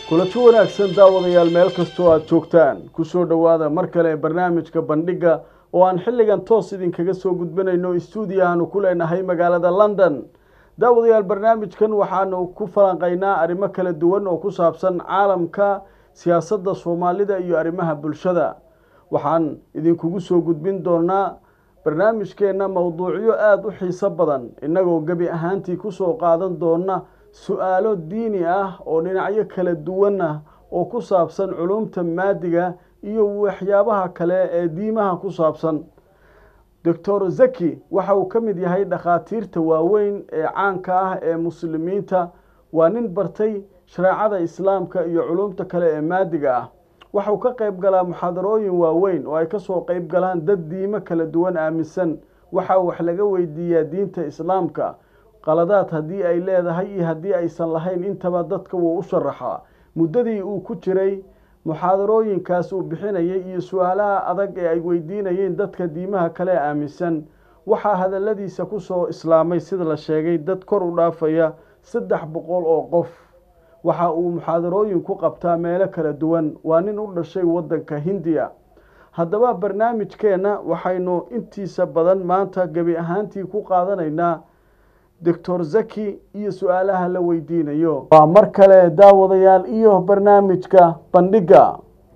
kulanti wanaagsan daawadayaal meel kastoo aad joogtaan ku soo dhawaada mar kale barnaamijka bandhiga oo aan xilligan toos idinkaga soo gudbinayno stuudiyahaanu ku leenahay magaalada London. daawadayaal barnaamijkan waxaanu ku falanqaynaa arrimo kala duwan oo ku saabsan caalamka, siyaasadda Soomaalida iyo arrimaha bulshada. waxaan idinkugu soo gudbin doonaa barnaamijkeena mowduucyo aad u xiiso badan inagoo gabi ahaantii ku soo qaadan doona su'aalo diini ah oo dhinacyo kala duwan ah oo ku saabsan culumta maadiga iyo waxyaabaha kale ee diimaha ku saabsan. Dr. Zaki waxa uu ka mid yahay dhakhaatiirta waaweyn ee caanka ah ee muslimiinta, waa nin bartay shariicada islaamka iyo culumta kale ee maadiga ah. waxa uu ka qayb galaa muxaadarooyin waaweyn oo ay ka soo qayb galaan dad diimo kala duwan aaminsan. waxa wax laga weydiiyaa diinta islaamka, qaladaad haddii ay leedahay iyo haddii aysan lahayn intaba dadka wuu u sharaxaa. muddadii uu ku jiray muxaadarooyinkaas uu bixinayay iyo su'aalaha adag ee ay weydiinayeen dadka diimaha kale aaminsan, waxaa hadalladiisa ku soo islaamay sida la sheegay dad kor u dhaafaya 300 oo qof. waxa uu muxaadarooyin ku qabtaa meelo kala duwan, waa nin u dhashay waddanka Hindiya. haddaba barnaamijkeena waxaynu intiisa badan maanta gabi ahaantii ku qaadanaynaa Dr. Zaki iyo su'aalaha la weydiinayo. waa mar kale daawadayaal iyo barnaamijka bandhiga.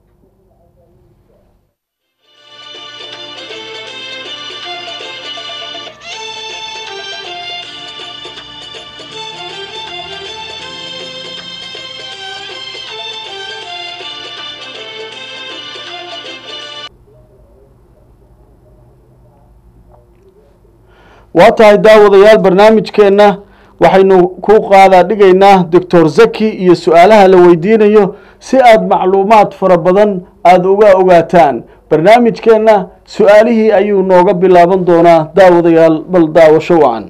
waatahay daawadayaal barnaamijkeena waxaynu ku qaada dhigaynaa Dr. Zaki iyo su'aalaha la weydiinayo si aad macluumaad fara badan aad uga ogaataan. barnaamijkeena su'aalihii ayuu nooga bilaaban doonaa daawadayaal, bal daawasho wacan.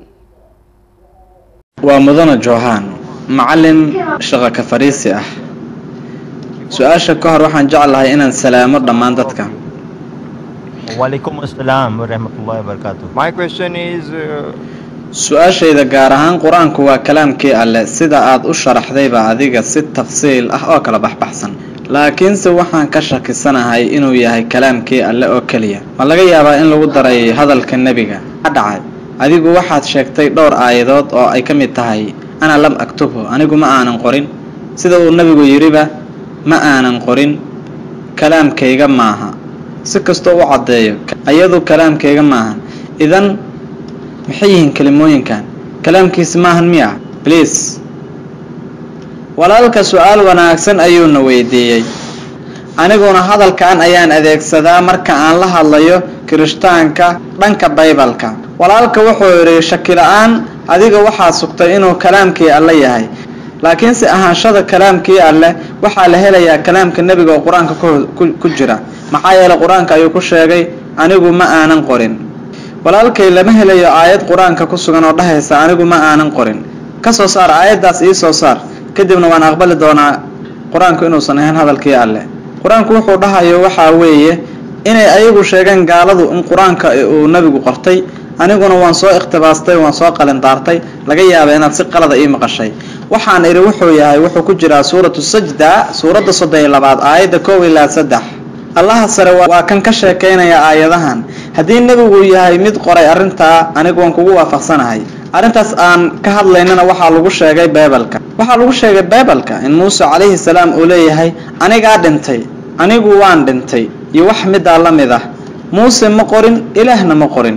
waa mudane Johan macallin shaqo ka fariisi ah. su'aasha ka hor waxaan jeclahay inaan salaamo dhammaan dadka. Walaikum assalam wa rahmatullahi wa barakatuh. My question is su'aashayda gaar ahaan quraanku waa kalaamkii Alle sida aad u sharaxdayba adiga si tafsiil ah oo kala baxbaxsan, laakiin se waxaan ka shakisanahay inuu yahay kalaamkii Alle oo kaliya. ma laga yaabaa in lagu daray hadalka nabiga? dhacay adigu waxaad sheegtay dhowr aayadood oo ay ka mid tahay ana lam aktubu, anigu ma aanan qorin, sida uu nabigu yiriba ma aanan qorin, kalaamkayga maaha. si kastoo u cadeeyo ayadu kalaamkayga maahan, idan maxay yihiin kalimooyinkan? kalaamkiisa maahan miya? please. walaalka su'aal wanaagsan ayuuna weydiiyey. aniguna hadalkan ayaan adeegsadaa marka aan la hadlayo kirishtaanka dhanka Baybalka. walaalka wuxuu yiri shaki la'aan adiga waxaad sugtay inuu kalaamkii Alle yahay, laakiin si ahaanshada kalaamkii Alle waxaa la helayaa kalaamka nabiga oo quraanka ku jira. maxaa yeelay quraanka ayuu ku sheegay anigu ma aanan qorin. walaalkay lama helayo aayad quraanka ku sugan oo dhahaysa anigu ma aanan qorin. ka soo saar aayadaas ii soo saar, kadibna waan aqbali doonaa quraanku inuusan ahayn hadalkii Alle. quraanku wuxuu dhahayo waxa weeye inay ayagu sheegan gaaladu in quraanka uu nabigu qortay, aniguna waan soo ikhtibaastay, waan soo qalindaartay, laga yaabaa inaad si qalad ii maqashay. waxaan iri wuxuu yahay wuxuu ku jiraa suuratu sajda suurada 32 aayada 1 ilaa 3. Allah sare waa kan ka sheekeynaya aayadahan. haddii nabigu yahay mid qoray arinta anigu waan kugu waafaqsanahay. arintaas aan ka hadlaynana waxaa lagu sheegay Baybalka. waxaa lagu sheegay Baybalka in Muuse calayhi salaam uu leeyahay aniga dhintay, anigu waan dhintay iyo wax mid la mid ah. Muuse ma qorin, Ilaahna ma qorin.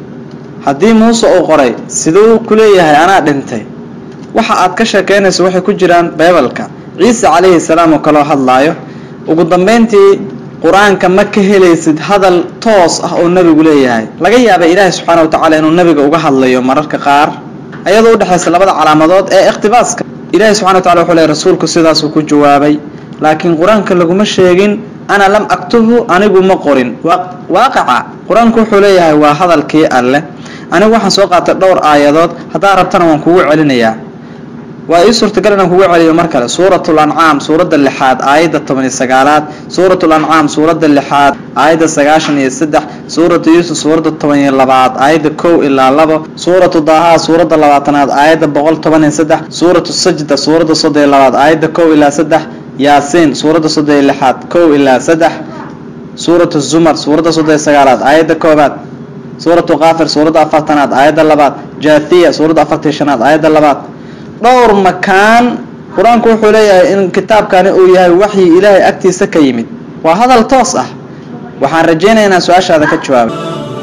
haddii Muuse uu qoray sidoo ku leeyahay anaa dhintay, waxa aad ka sheekeynayso waxay ku jiraan Baybalka. Ciise calayhi salaam oo kala hadlaayo. ugu dambeyntii quraanka ma ka helaysid hadal toos ah oo nabigu leeyahay. laga yaabaa Ilaahay subhanahu wa ta'ala inuu nabiga uga hadlayo mararka qaar ayadoo u dhaxaysa labada calaamadood ee ikhtisaaska. Ilaahay subhanahu wa ta'ala wuxuu leeyahay rasuulku sidaas uu ku jawaabay, laakiin quraanka laguma sheegin ana lam aktubu, anigu ma qorin. waaqaca quraanku wuxuu leeyahay waa hadalkii Alle. anigu waxaan soo qaatay dhowr aayadood, hadaa rabtana waan kugu celinayaa. waa ii suurtagal inaan kugu celiyo mar kale. suuratul ancaam suurada 6 aayada 19aad, suuratul ancaam suurada 6 aayada 93, suuratu yuusuf suurada 12 aayada 1 ilaa 2, suuratu daaha suurada 20aad aayada 113, suuratu sajda suurada 32 aayada 1 ilaa 3 yaasiin suuradda 36 kow ilaa 3 suuratu zumar suuradda 39 aayadda 1 suuratu qaafir suuradda 4 aayadda 2 jaathiya suuradda 45 aayadda 2 dhowr makaan quraanku wuxuu leeyahay in kitaabkani uu yahay waxyi ilaahay agtiisa ka yimid waa hadal toos ah waxaan rajaynaynaa su'aashaada ka jawaabo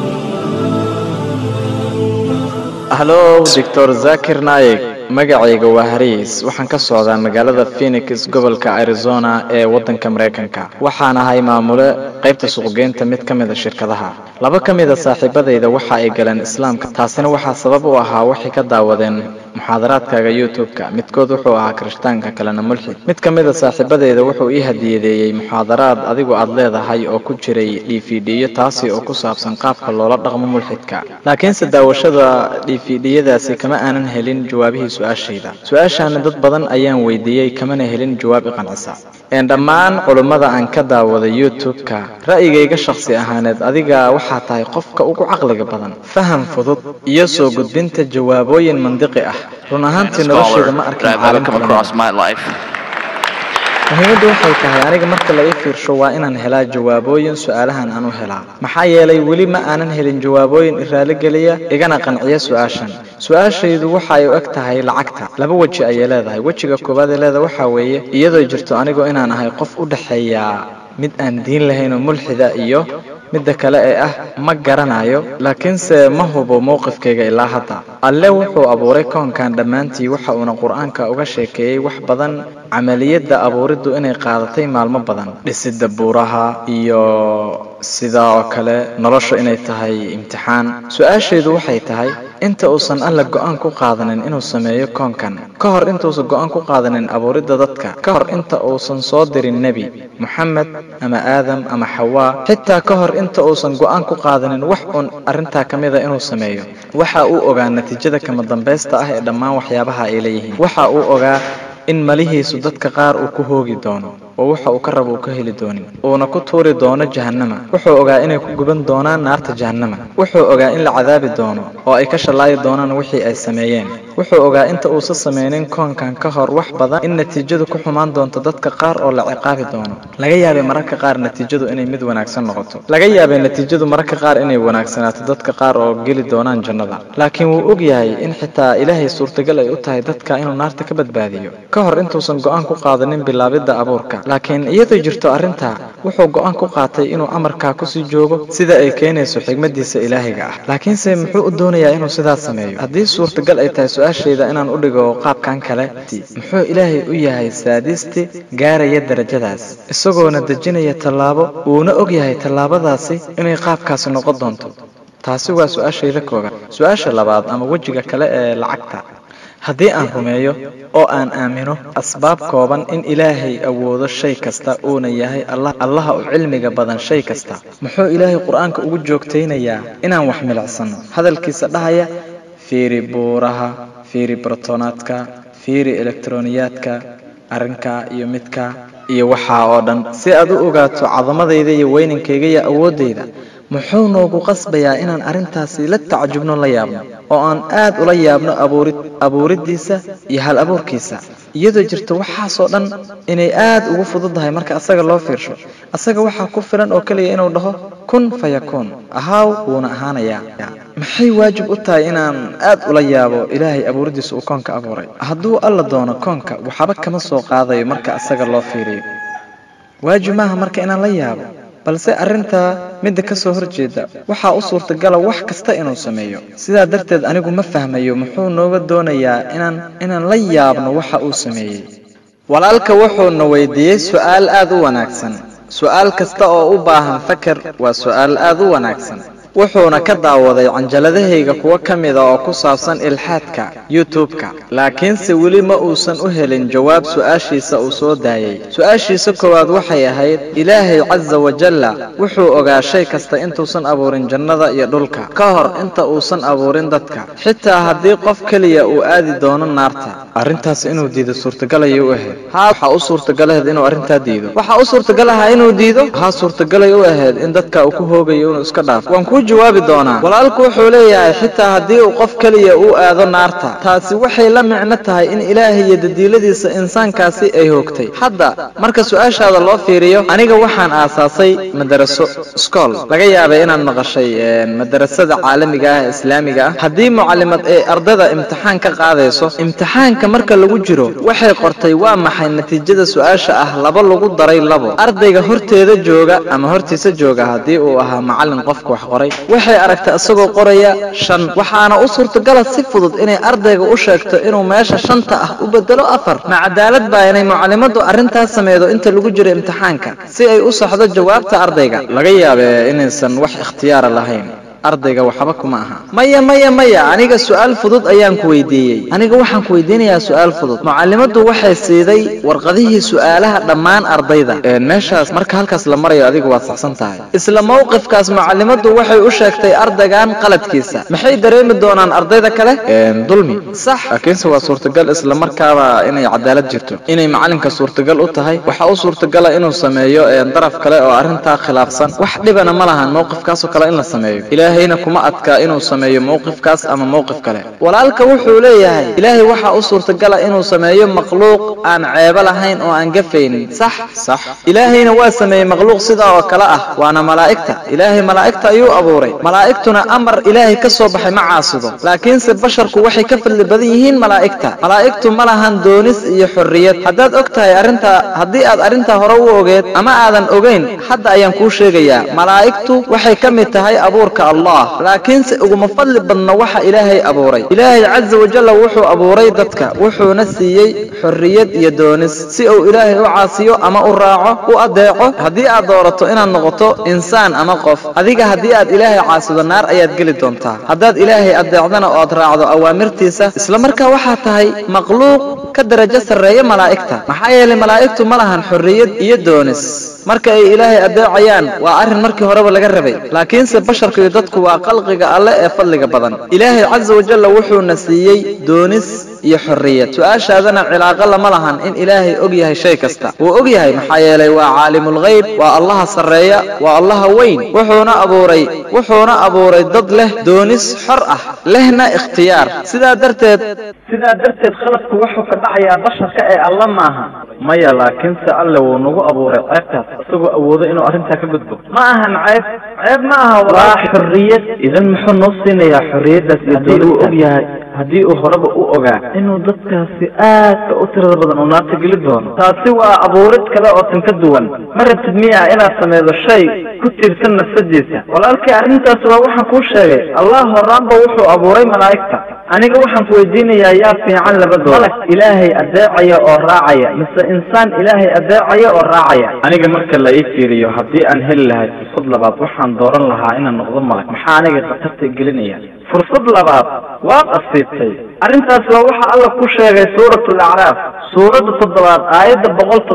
Hello Dr. Zakir Naik magacayga waa Haris waxaan ka socdaa magaalada Phoenix gobolka Arizona ee wadanka Mareykanka waxaan ahay maamule qaybta suuqgeynta mid kamid ah shirkadaha laba kamid ah saaxiibadayda waxa ay galeen islaamka taasina waxa sabab u ahaa waxay ka daawadeen muxaadaraadkaaga YouTube-ka midkood wuxuu ahaa Kirishtaanka kalena mulxid mid kamid ah saaxiibadayda wuxuu ii hadiyadeeyay muxaadaraad adigu aad leedahay oo ku jiray DVD-yo taasi oo ku saabsan qaabka loola dhaqmo mulxidka laakiin daawashada DVD-yadaasi kama aanan helin jawaabihiisa su'aashan dad badan ayaan weydiiyay kamana helin jawaab qancisa dhammaan culimada aan ka daawaday YouTube-ka ra'yigayga shakhsi ahaaneed adiga waxa tahay qofka ugu caqliga badan faham fudud iyo soo gudbinta jawaabooyin mantiqi ah run ahaantii noloshayda ma arkin caalamka muhiimaddu waxay tahay aniga marka la ii fiirsho waa inaan helaa jawaabooyin su'aalahan aan u helaa maxaa yeelay weli ma aanan helin jawaabooyin iraali galiya igana qanciya su'aashaydu waxa ay u eg tahay lacagta laba waji ay leedahay wajiga koobaad ee leedahay waxa weeye iyadoo jirto anigu inaan ahay qof u dhaxeeya mid aan diin lahayn oo mulxida iyo midda kale ee ah ma garanayo laakiinse ma hubo mowqifkayga ilaa hadda alle wuxuu abuuray koonkan dhammaantii waxa uuna quraanka uga sheekeeyay wax badan camaliyada abuuriddu inay qaadatay maalmo badan dhisidda buuraha iyo sidoo kale nolosha inay tahay imtixaan su'aasheedu waxay tahay inta uusan alla go'aan ku qaadanin inuu sameeyo koonkan ka hor intuusan go'aan ku qaadanin abuuridda dadka ka hor inta uusan soo dirin nabi Muhammad ama Aadam ama Hawa xitaa ka hor inta uusan go'aan ku qaadanin wax un arinta kamida inuu sameeyo waxa uu ogaa natiijada kama dambaysta ah ee dhammaan waxyaabaha ay leeyihiin waxa uu ogaa in malihiisu dadka qaar uu ku hoogi doono oo waxa uu ka rabo uu ka heli doonin oo ku tuuri doono jahannama wuxuu ogaa inay ku guban doonaan naarta jahannama wuxuu ogaa in la cadaabi doono oo ay ka shalaayi doonaan wixii ay sameeyeen wuxuu ogaa inta uu sameeyeen koonkan ka hor wax badan in natiijadu ku xumaan doonto dadka qaar oo la ciqaabi doono laga yaabay mararka qaar natiijadu inay mid wanaagsan noqoto laga yaabay natiijadu mararka qaar inay wanaagsanaato dadka qaar oo geli doonaan jannada laakiin wuu og yahay in xitaa Ilaahay suurtagal ay u tahay dadka inuu naarta ka badbaadiyo ka hor intuusan go'aan ku qaadanin bilaabida abuurka laakiin iyadoo jirto arinta wuxuu go'aan ku qaatay inuu amarka ku sii joogo sida ay keenayso xigmadiisa Ilaahiga ah laakiinse muxuu u doonayaa inuu sidaas sameeyo haddii suurtagal ay tahay su'aashayda inaan u dhigo qaabkan kale muxuu Ilaahay u yahay saadisti gaaraya darajadaas isagoona dejinaya talaabo uuna og yahay talaabadaasi inay qaabkaas noqon doonto taasi waa su'aashayda kooban su'aasha labaad ama wajiga kale ee lacagta haddii aan rumeeyo oo aan aamino asbaab kooban in Ilaahay awoodo shay kasta uuna yahay Allah oo cilmiga badan shay kasta muxuu Ilaahay quraanka ugu joogteynayaa inaan wax milicsano hadalkiisa dhahaya fiiri buuraha fiiri protonaadka fiiri elektroniyaadka arrinka iyo midka iyo waxa oo dhan si aad u ogaato cadamadayda iyo weyninkayga iyo awoodayda muxuu noogu qasbayaa inaan arintaasi la tacajubno la yaabno oo aan aad ula yaabno abuuridiisa iyo hal abuurkiisa iyadoo jirto waxaas oo dhan inay aad ugu fududahay marka asaga loo fiirsho asaga waxa ku filan oo kaliya inuu dhaho kun fayakun ahaaw wuuna ahaanayaa maxay waajib u tahay inaan aad ula yaabo Ilaahay abuuridiisa uu koonka abuuray hadduu alla doono koonka waxba kama soo qaadayo marka asaga loo fiiriyo waajib maaha marka inaan la yaabo balse arinta mid ka soo horjeeda waxa uu suurtagal wax kasta inuu sameeyo sida darteed anigu ma fahmayo muxuu nooga doonayaa inaan la yaabno waxa uu sameeyay walaalka wuxuu na weydiiyay su'aal aad u wanaagsan su'aal kasta oo u baahan fakar waa su'aal aad u wanaagsan wuxuuna ka daawaday canjaladahayga kuwa kamida oo ku saabsan ilhaadka YouTube-ka laakiinse weli ma uusan u helin jawaab su'aashiisa uu soo daayay su'aashiisa koowaad waxay ahayd Ilaahay Azza wa Jalla wuxuu ogaa shay kasta intuusan abuurin jannada iyo dhulka ka hor inta uusan abuurin dadka xitaa haddii qof kaliya uu aadi doono naarta arintaas inuu diido suurtagal ay u ahayd waxa uu suurtagal ah inuu arinta diido waxa uu suurtagal ah inuu diido ha suurtagal ay u ahayd in dadka uu ku hoogayo inuu iska dhaafo waan ku kuu jawaabi doonaa. Walaalku wuxuu leeyahay xitaa haddii uu qof kaliya uu aado naarta, taasi waxay la micno tahay in ilaahay iyo dadiiladiisa insaankaasi ay hoogtay. hadda marka su'aashaada loo fiiriyo, aniga waxaan aasaasay madaraso school. laga yaabay inaad maqashay madarasada caalamiga ah islaamiga ah. haddii mucallimad ay ardayda imtixaan ka qaadayso, imtixaanka marka lagu jiro waxay qortay waa maxay natiijada su'aasha ah 2 lagu daray 2. ardayga horteeda jooga ama hortiisa jooga haddii uu ahaa macallin qofka wax qoray, waxay aragtay asagoo qoraya 5. waxaana u suurtagal si fudud inay ardayga u sheegto inuu meesha 5 ah u bedelo 4. ma cadaalad baa inay mucallimadu arrintaas sameeydo inta lagu jiro imtixaanka si ay u saxdo jawaabta ardayga? laga yaabay inaysan wax ikhtiyaar lahayn. ardayga waxba kuma aha. maya aniga su'aal fudud ayaan ku weydiiyay. aniga waxaan ku weydiinayaa su'aal fudud. mucallimadu waxay siiday warqadihii su'aalaha dhammaan ardayda. meeshaas marka halkaas la marayo adigu waad saxsan tahay. isla mowqifkaas mucallimadu waxay u sheegtay ardaygan qaladkiisa. maxay dareemi doonaan ardayda kale? dulmi. sax. laakiinse waa suurtagal isla markaaba inay cadaalad jirto. inay macallinka suurtagal u tahay, waxa uu suurtagala inuu sameeyo daraf kale oo arrintaa khilaafsan. wax dhibana ma lahan mowqifkaas oo kale in la sameeyo. ilaahayna kuma adka inuu sameeyo mowqifkaas ama mowqif kale. walaalka wuxuu leeyahay ilaahay waxa uu suurtagala inuu sameeyo makhluuq aan ceebo lahayn oo aan gafaynin. sax. ilaahayna waa sameeyay makhluuq sidaa oo kale ah, waana malaa'igta. ilaahay malaa'igta ayuu abuuray. malaa'igtuna amar ilaahay ka soo baxay ma caasido. laakiinse basharku waxay ka fadli badan yihiin malaa'igta. malaa'igtu ma lahan doonis iyo xorriyad. haddaad ogtahay arrintaa, haddii aad arrintaa hore u ogeed ama aadan ogeyn, hadda ayaan kuu sheegayaa. malaa'igtu waxay ka mid tahay abuurka Allah, laakiinse uguma fadli badna waxa ilaahay abuuray. ilaahay caza wajalla wuxuu abuuray dadka, wuxuuna siiyey xorriyad iyo doonis si uu ilaahay u caasiyo ama u raaco, u adeeco. haddii aad doorato inaad noqoto insaan ama qof, adiga haddii aad ilaahay caasido naar ayaad geli doontaa. haddaad ilaahay adeecdana oo aad raacdo awaamirtiisa, isla markaa waxaa tahay makhluuq ka darajo sarreeya malaa'igta. maxaa yeelay malaa'igtu ma lahan xorriyad iyo doonis. marka ay ilaahay adeecayaan waa arrin markii horeba laga rabay. laakiinse basharka iyo dadku waa khalqiga alle ee fadliga badan. ilaahay caza wajalla wuxuuna siiyey doonis iyo xorriyad. su'aashaadana cilaaqo lama lahan in ilaahay og yahay shay kasta. wuu og yahay maxaa yeelay waa caalimul ghayb, waa allaha sarreeya, waa allaha weyn. wuxuuna abuuray dad leh doonis xor ah, lehna ikhtiyaar. sidaa darteed khaladku wuxuu ka dhacayaa basharka ee alla maaha. maya, laakiinse alle wuu nagu abuuray ceebtaas isagoo awoodo inuu arrintaa ka gudbo. ma ahan ceeb ma aha, waa xorriyad. idan muxuu noo siinayaa xorriyaddaas haddii uu og yahay, haddii uu horeba u ogaa inuu dadkaasi aadka u tirada badan uu naarta geli doono? taasi waa abuurid kale oo tan ka duwan. ma rabtid miyaa inaad sameedo shay ku tiirsan nafsadiisa? walaalkay, arrintaas waa waxaan kuu sheegay. allah horaanba wuxuu abuuray malaa'igta. aniga waxaan ku weydiinayaa yaa fiican labadooda, malag ilaahay adeecaya oo raacaya mise insaan ilaahay adeecaya oo raacaya? aniga marka la ii fiiriyo, haddii aan heli lahay fursad labaad, waxaan dooran lahaa inaan noqdo malag. maxaa aniga khatarta gelinaya? fursad labaad waad asiibtay. arrintaas waa waxa alla ku sheegay suuratul acraaf, suuradda 7 aayadda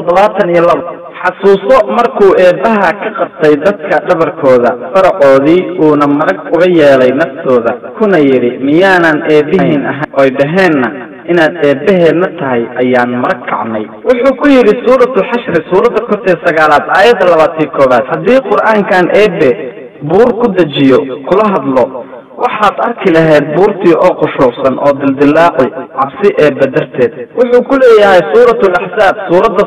172. xasuuso markuu eebbaha ka qabtay dadka dhabarkooda faracoodii, uuna marag uga yeelay naftooda, kuna yidhi miyaanan eebbihiin ahayn? oy dhaheenna inaad eebbaheenna tahay ayaan marag kacnay. wuxuu ku yidhi suuratul xashri, suuradda 9 aayadda 21. haddii qur'aankan eebbe buur ku dejiyo kula hadlo, waxaad arki lahayd buurtii oo qushuucsan oo dildilaaci cabsi eebbe darteed. wuxuu ku leeyahay suuratul axsaab, suuradda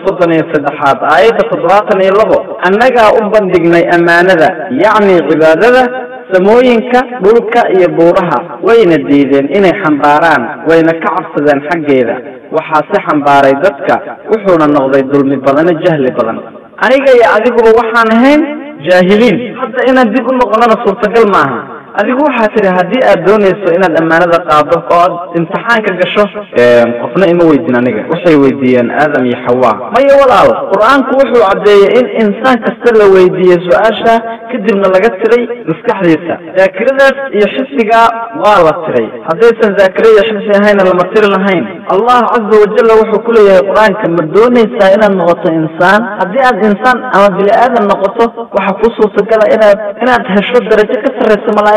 33 aayadda 72. annagaa u bandhignay ammaanada, yacni cibaadada, samooyinka, dhulka iyo buuraha, wayna diideen inay xambaaraan, wayna ka cabsadeen xaggeeda. waxaa si xambaaray dadka, wuxuuna noqday dulmi badane jahli badan. aniga iyo adiguba waxaan ahayn jaahiliin. hadda inaad dib u noqonana suurtagal maaha. adigu waxaa tiri haddii aad doonayso inaad ammaanada qaado oo aad imtixaanka gasho, qofna ima weydiin. aniga waxay weydiiyeen aadam iyo xawaa. maya walaal, qur-aanku wuxuu caddeeyey in insaan kasta la weydiiyey su-aasha, kadibna laga tiray maskaxdiisa. daakiradaas iyo xifdigaa waa la tiray. haddaysan daakiro iyo xifdi ahayna lama tiri lahayn. allah caza wajalla wuxuu ku leeyahay qur-aanka, ma doonaysaa inaad noqoto insaan? haddii aad insaan ama bini aadan noqoto, waxaa kuu suurtagala inaad hesho darajo ka sarraysa malaa'ig.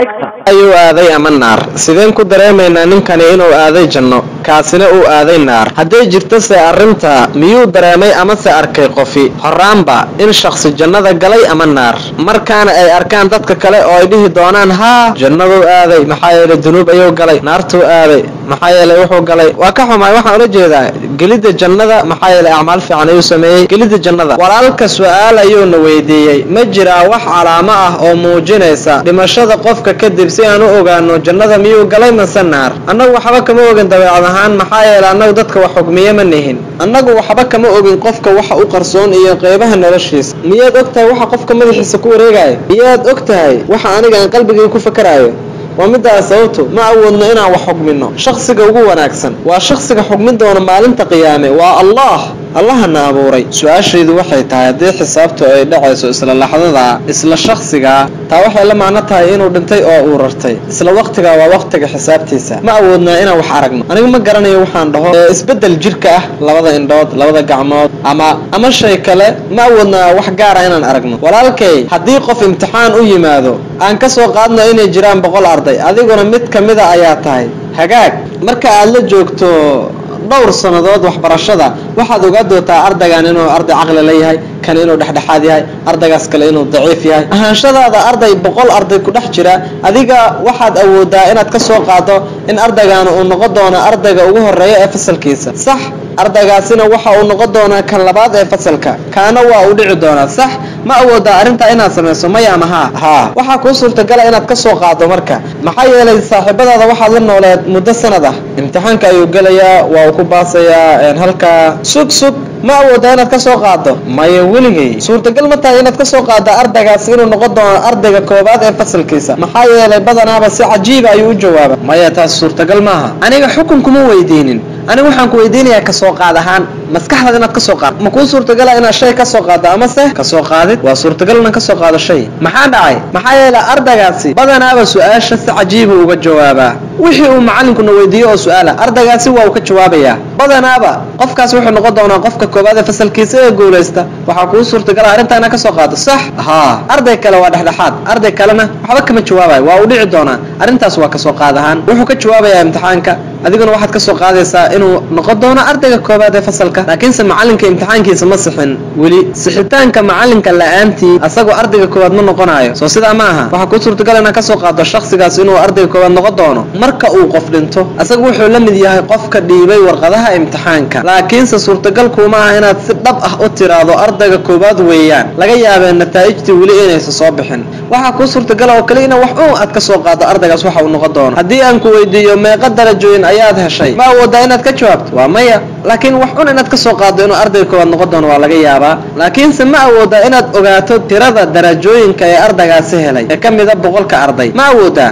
ayuu aaday ama naar sideen ku dareemaynaa ninkani inuu aaday janno kaasina uu aaday naar hadday jirto se arrinta miyuu dareemay ama se arkay qofi horaanba in shakhsi jannada galay ama naar markaana ay arkaan dadka kale oo ay dhihi doonaan haa jannaduu aaday maxaa yeelay dunuub ayuu galay naartuu aaday maxaa yeelay wuxuu galay waa ka xumaay waxaan ula jeedaa gelidda jannada maxaa yeelay acmaal fiican ayuu sameeyey gelidda jannada walaalka su-aal ayuuna weydiiyey ma jiraa wax calaamo ah oo muujinaysa dhimashada qofka kadib si aan u ogaano jannada miyuu galay mase naar annagu waxba kama ogin dabeecad ahaan maxaa yeelay annagu dadka wax xugmiye ma nihin annagu waxba kama ogin qofka waxa u qarsoon iyo qeybaha noloshiisa miyaad ogtahay waxa qofka madaxiisa ku wareegaya miyaad ogtahay waxa aniga aan qalbigayga ku fakarayo waa midaas sababto ma awoodno inaan wax xugmino shakhsiga ugu wanaagsan waa shakhsiga xugmin doona maalinta qiyaame waa allahna abuuray su-aashaydu waxay tahay haddii xisaabtu ay dhacayso isla laxdada isla shakhsiga taa waxay la macno tahay inuu dhintay oo uu rartay isla waqtiga waa waqtiga xisaabtiisa ma awoodnaa inaan wax aragno anigu ma garanayo waxaan dhaho isbedel jirka ah labada indhood labada gacmood ama shay kale ma awoodnaa wax gaara inaan aragno walaalkay haddii qof imtixaan u yimaado aan ka soo qaadno inay jiraan 100 arday adiguna mid kamida ayaa tahay hagaag marka aad la joogto dhowr sanadood waxbarashada waxaad ogaa doontaa ardaygan inuu arday caqli leeyahay kan inuu dhexdhexaad yahay ardaygaas kale inuu daciif yahay ahaanshadaada arday 100 arday ku dhex jira adiga waxaad awoodaa inaad ka soo qaado in ardaygan uu noqon doono ardayga ugu horeeya ee fasalkiisa sax ardaygaasina waxa uu noqon doonaa kan labaad ee fasalka kaana waa uu dhici doonaa sax ma awoodaa arrintaa inaad samayso maya ama haa waxaa kuu suurtagala inaad ka soo qaado marka maxaa yeelay saaxiibadaada waxaad la nooleed muddo sanad ah imtixaanka ayuu gelayaa waa uu ku baasayaa halkaa sug ma awoodaa inaad ka soo qaado maya weligay suurtagal ma tahay inaad ka soo qaado ardaygaas inuu noqon doono ardayga koobaad ee fasalkiisa maxaa yeelay badanaaba si cajiiba ayuu u jawaaba maya taas suurtagal maaha aniga xukun kuma weydiinin aniga waxaan ku weydiinayaa ka soo qaad ahaan maskaxdaada inaad ka soo qaado ma kuu suurtagala inaad shay ka soo qaado ama se ka soo qaadid waa suurtagal inaad ka soo qaado shay maxaa dhacay maxaa yeelay ardaygaasi badanaaba su-aasha si cajiiba uga jawaabaa wixii uu macalinkuna weydiiyo oo su-aala ardaygaasi waa uu ka jawaabayaa badanaaba qofkaas wuxuu noqon doonaa qofka koobaad ee fasalkiisa ee guulaysta waxaa kuu suurtagala arrintaa inaad ka soo qaado sax haa arday kale waa dhexdhexaad arday kalena waxba kama jawaabayo waa uu dhici doonaa arrintaas waa ka soo qaad ahaan wuxuu ka jawaabayaa imtixaanka adiguna waxaad ka soo qaadaysaa inuu noqon doono ardayga koobaad ee fasalka laakiinse macalinka imtixaankiisa ma sixin weli sixitaanka macalinka la-aantii asagoo ardayga koobaad ma noqonayo soo sidaa ma aha waxaa kuu suurtagal inaad ka soo qaado shakhsigaas inuu ardayga koobaad noqon doono marka uu qof dhinto asaga wuxuu la mid yahay qofka dhiibay warqadaha imtixaanka laakiinse suurtagal kuma aha inaad si dhab ah u tiraado ardayga koobaad weeyaan laga yaabee nataa'ijtii weli inaysa soo bixin waxaa kuu suurtagal oo kale ina wax aad ka soo qaado ardaygaas waxa uu noqon doono haddii aan ku weydiiyo meeqa darajooyin ayaad heshay ma awoodaa inaad ka jawaabto waa maya laakiin wax inaad ka soo qaado inuu ardayga koobaad noqon doono waa laga yaabaa laakiinse ma awoodaa inaad ogaato tirada darajooyinka ee ardaygaasi helay ee ka mida 100 arday ma awoodaa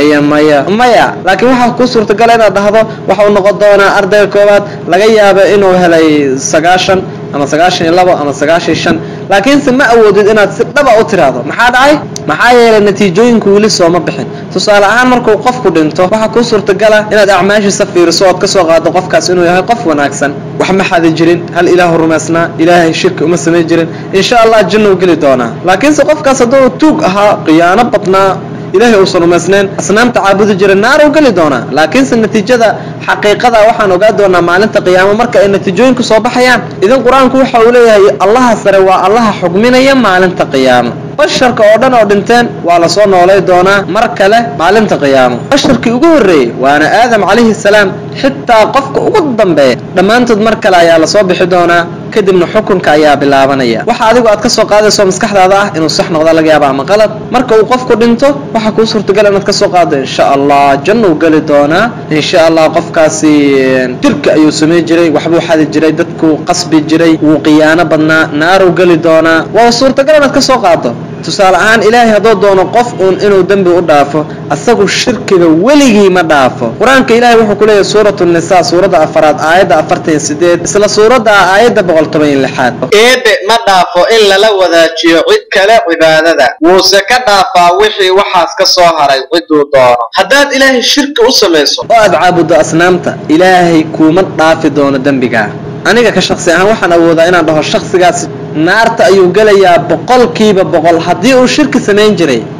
maya laakiin waxaa kuu suurtagala inaad dhahdo waxa uu noqon doonaa ardayga koobaad laga yaabo inuu helay 90 ama 92 ama 95 laakiinse ma awoodid inaad si dhaba u tiraado maxaa dhacay maxaa yeelay natiijooyinku weli soo ma bixin tusaale ahaan markuu qofku dhinto waxaa kuu suurtagala inaad acmaashiisa fiiriso ood ka soo qaado qofkaas inuu yahay qof wanaagsan wax ma xadi jirin hal ilaahu rumaysnaa ilaahay shirki uma samayn jirin insha allah jannou geli doonaa laakiinse qofkaas hadduu tuug ahaa khiyaano badnaa ilaahay uusan rumaysnayn asnaamta caabudi jiray naar uu geli doonaa laakiinse natiijada xaqiiqada waxaan ogaa doonaa maalinta qiyaamo marka ay natiijooyinku soo baxayaan idan qur-aanku waxa uu leeyahay allaha sare waa allaha xugminaya maalinta qiyaamo basharka oo dhan oo dhinteen waa la soo noolay doonaa mar kale maalinta qiyaamo basharkii ugu horreeyey waana aadam calayhi salaam xitaa qofka ugu dambeeya dhammaantood mar kale ayaa lasoo bixi doonaa kadibna xukunka ayaa bilaabanaya waxa adigu aad ka soo qaadayso maskaxdaada ah inuu sax noqdo laga yaabo ama qalad marka uu qofku dhinto waxa kuu suurtagal inaad ka soo qaado insha allah jannou geli doonaa insha allah qofkaasi jirka ayuu samayn jiray waxbuu xadi jiray dadku qasbi jiray wuu khiyaano badnaa naaruu geli doonaa waa suurtagal inaad ka soo qaado tusaale ahaan ilaahay hadduu doono qof uun inuu dembi u dhaafo asagu shirkiga weligii ma dhaafo qur-aanka ilaahay wuxuu ku leeyahay suuratu nisaa suuradda 4 aayadda 48 isla suuradda aayadda 116 eebe ma dhaafo in lala wadaajiyo cid kale cibaadada wuuse ka dhaafaa wixii waxaas ka soo haray ciduu doono haddaad ilaahay shirki u samayso oo aad caabudo asnaamta ilaahay kuuma dhaafi doono dembigaa aniga ka shakhsi ahaan waxaan awoodaa inaan dhaho shakhsigaas naarta ayuu gelayaa 100% haddii uu shirki samayn jiray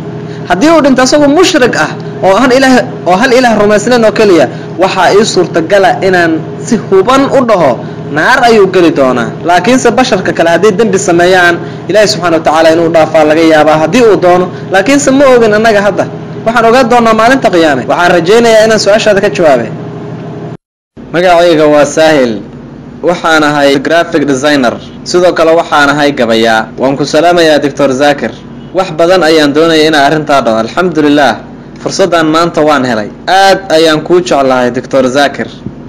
haddii uu dhinto asagoo mushrik ah oo hal ilaah rumaysnayn oo keliya waxaa ii suurtagala inaan si huban u dhaho naar ayuu geli doonaa. laakiinse basharka kale hadday dembi sameeyaan ilaahay subxaana wa tacaala inuu dhaafaa laga yaabaa haddii uu doono, laakiinse ma ogin annaga hadda. waxaan ogaan doonaa maalinta qiyaame. waxaan rajaynayaa inaan su-aashaada ka jawaabay. magacayga waa saahil, waxaan ahay graphic designer, sidoo kale waxaan ahay gabayaa. waan ku salaamayaa doctor zaakir. wax badan ayaan doonaya inaan arrintaa dhaho. alxamdulilah, fursaddan maanta waan helay. aad ayaan kuu jeclahay doctor zaakir.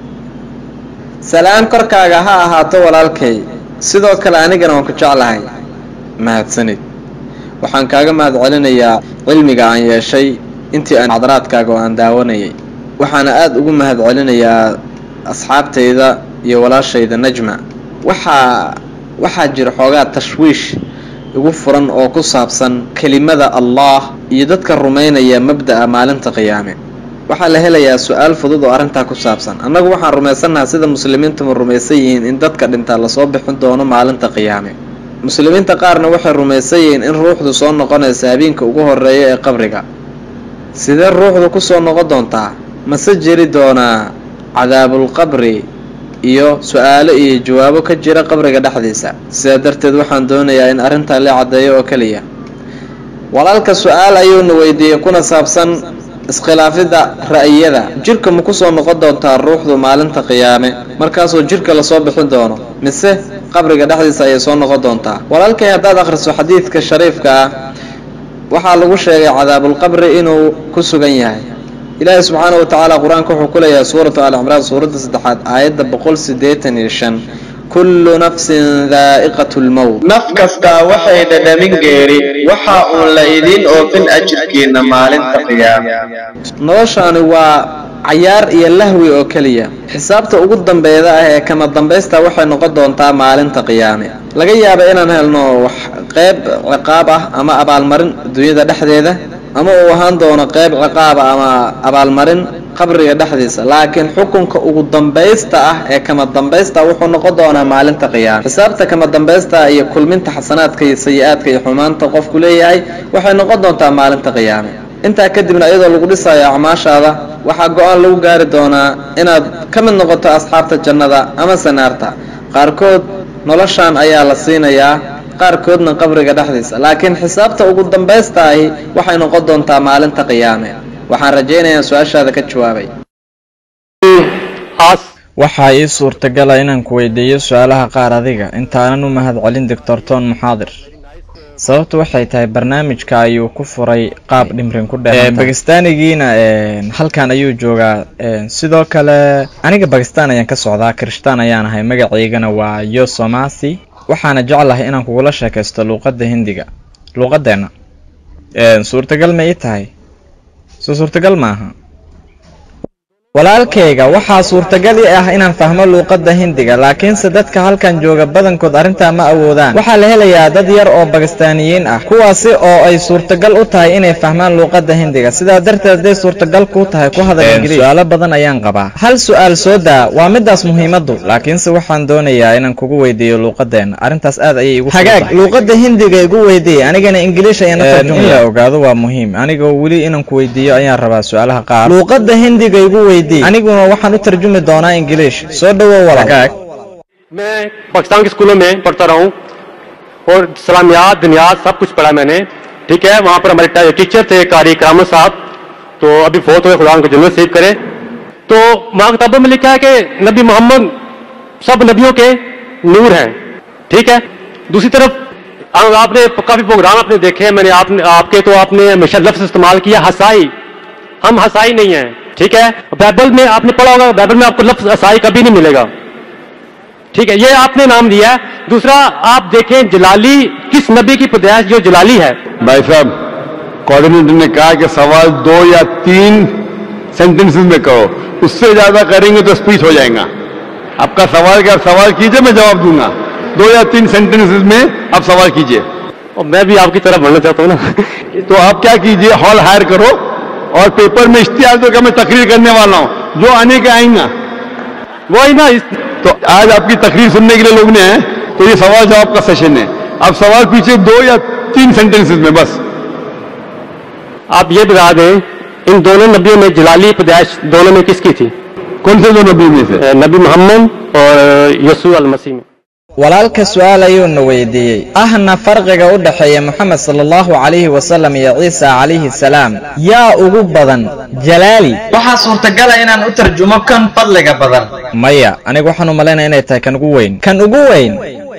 salaan korkaaga ha ahaato walaalkay, sidoo kale anigana waan ku jeclahay. mahadsanid. waxaan kaaga mahad celinayaa cilmiga aan yeeshay intii aan xadaraadkaaga oo aan daawanayay. waxaana aad ugu mahad celinayaa asxaabtayda iyo walaashayda najma. waxaa jira xoogaa tashwiish igu furan oo ku saabsan kelimada allah iyo dadka rumaynaya mabda'a maalinta qiyaame. waxaa la helayaa su-aal fudud oo arrintaa ku saabsan. annagu waxaan rumaysannaha sida muslimiintu ma rumaysan yihiin in dadka dhintaa lasoo bixin doono maalinta qiyaame. muslimiinta qaarna waxay rumaysan yihiin in ruuxdu soo noqonaysa habeenka ugu horeeya ee qabriga. sidee ruuxdu ku soo noqon doontaa? mase jiri doonaa cadaabulqabri iyo su-aalo iyo jawaabo ka jira qabriga dhexdiisa? sidaa darteed waxaan doonayaa in arrintaa la caddeeyo oo keliya. walaalka su-aal ayuuna weydiiyey kuna saabsan iskhilaafidda ra'yiyada. jirka ma ku soo noqon doontaa ruuxdu maalinta qiyaame markaasoo jirka lasoo bixin doono, mise qabriga dhexdiisa ayay soo noqon doontaa? walaalkay, haddaad akhriso xadiidka shariifka ah waxaa lagu sheegay cadaabulqabri inuu ku sugan yahay. ilaahay subxaana wa tacaala qur-aanka wuxuu ku leeyahay suuratu al-cimraan suuradda 3 aayadda 185 kullu nafsin daa'iqatu lmowt. naf kastaa waxay dhadhamin geeri, waxa uun la idiin oofin ajirkiina maalinta qiyaame. noloshaani waa cayaar iyo lahwi oo keliya. xisaabta ugu dambeeda ah ee kama dambaysta waxay noqon doontaa maalinta qiyaame. laga yaaba inaan helno wax qayb ciqaab ah ama abaalmarin dunyada dhexdeeda, ama uu ahaan doono qayb ciqaaba ama abaalmarin qabriga dhexdiisa. laakiin xukunka ugu dambaysta ah ee kama dambaysta wuxuu noqon doonaa maalinta qiyaame. xisaabta kama dambaysta iyo kulminta xasanaadka iyo sayi-aadka iyo xumaanta qofku leeyahay waxay noqon doontaa maalinta qiyaame. intaa kadibna iyadoo lagu dhisayo acmaashaada waxaa go-aan lagu gaari doonaa inaad ka mid noqoto asxaabta jannada ama sanaarta. qaarkood noloshaan ayaa la siinayaa, qaarkoodna qabriga dhexdiisa. laakiin xisaabta ugu dambaysta ahi waxay noqon doontaa maalinta qiyaame. waxaan rajaynayaa su-aashaada ka jawaabay. waxaa ii suurtagala inaan ku weydiiyo su-aalaha qaar adiga intaanan u mahad celin doctor ton muxaadir. sababtu waxay tahay barnaamijka ayuu ku furay qaab dhimrin ku dheer. bakistaanigiina halkan ayuu joogaa. sidoo kale aniga bakistaan ayaan ka socdaa, kirishtaan ayaan ahay. magacaygana waa yosomasi. waxaana jeclahay inaan kugula sheekaysto luuqadda hindiga. luuqadeenna suurtagal ma ii tahay? soo suurtagal maaha. walaalkayga, waxaa suurtagal i ah inaan fahmo luuqadda hindiga, laakiinse dadka halkan jooga badankood arrintaa ma awoodaan. waxaa la helayaa dad yar oo bakistaaniyiin ah kuwaasi oo ay suurtagal u tahay inay fahmaan luuqadda hindiga. sidaa darteed hadday suurtagal ku tahay ku hadal ingiriis. su-aalo badan ayaan qabaa. hal su-aal soo daa, waa midaas muhiimaddu. laakiinse waxaan doonayaa inaan kugu weydiiyo luuqadeenna. arrintaas aad ayay igu hagaag. luuqadda hindiga igu weydiiyey, anigana ingiliish ayaan tarjumaya. in la ogaado waa muhiim. anigoo weli inaan ku weydiiyo ayaan rabaa su-aalaha qaar. luuqadda hindiga igu aniguna waxaan u tarjumi doonaa ingiliish. soo dhawow walaal. मैं पाकिस्तान के स्कूलों में पढ़ता रहा हूँ और इस्लामियात दुनियात सब कुछ पढ़ा मैंने, ठीक है। वहाँ पर हमारे टीचर थे कारी करामत साहब, तो अभी फोत हुए, खुदा उनको जन्नत नसीब करे। तो वहाँ किताबों में लिखा है कि नबी मोहम्मद सब नबियों के नूर हैं, ठीक है। दूसरी तरफ आपने काफी प्रोग्राम आपने देखे हैं, मैंने आपके तो आपने हमेशा लफ्ज इस्तेमाल किया हसाई। हम हसाई नहीं है, ठीक है। बाइबल में आपने पढ़ा होगा, बाइबल में आपको लफ्ज हसाई कभी नहीं मिलेगा, ठीक है। ये आपने नाम दिया है। दूसरा आप देखें जलाली, किस नबी की पैदाइश जो जलाली है? भाई साहब, कोऑर्डिनेटर ने कहा कि सवाल 2 या 3 सेंटेंसेस में करो, उससे ज्यादा करेंगे तो स्पीच हो जाएगा। आपका सवाल क्या, सवाल कीजिए, मैं जवाब दूंगा। 2 या 3 सेंटेंसेस में आप सवाल कीजिए। और मैं भी आपकी तरफ बढ़ना चाहता हूँ ना। तो आप क्या कीजिए, हॉल हायर करो और पेपर में इश्तिहार दो कि मैं तकरीर करने वाला हूं, जो आने के आएंगा वही ना। तो आज आपकी तकरीर सुनने के लिए लोग ने हैं, तो ये सवाल जवाब का सेशन है। आप सवाल पूछिए 2 या 3 सेंटेंसेस में बस। आप ये बता दें इन दोनों नबियों में जलाली पैदाइश दोनों में किसकी थी? कौन से दो नबी में से? नबी मोहम्मद और यसू अल मसीह में। walaalka su'aal ayuuna weydiiyey ahna farqiga u dhaxeeya Muhammad sallallahu alayhi wasallam iyo Ciisa alayhi salaam yaa ugu badan jalaali waxa suurtagal ah inaan u tarjumo kan fadliga badan maya anigu waxaan u maleynayaa inay tahay kan ugu weyn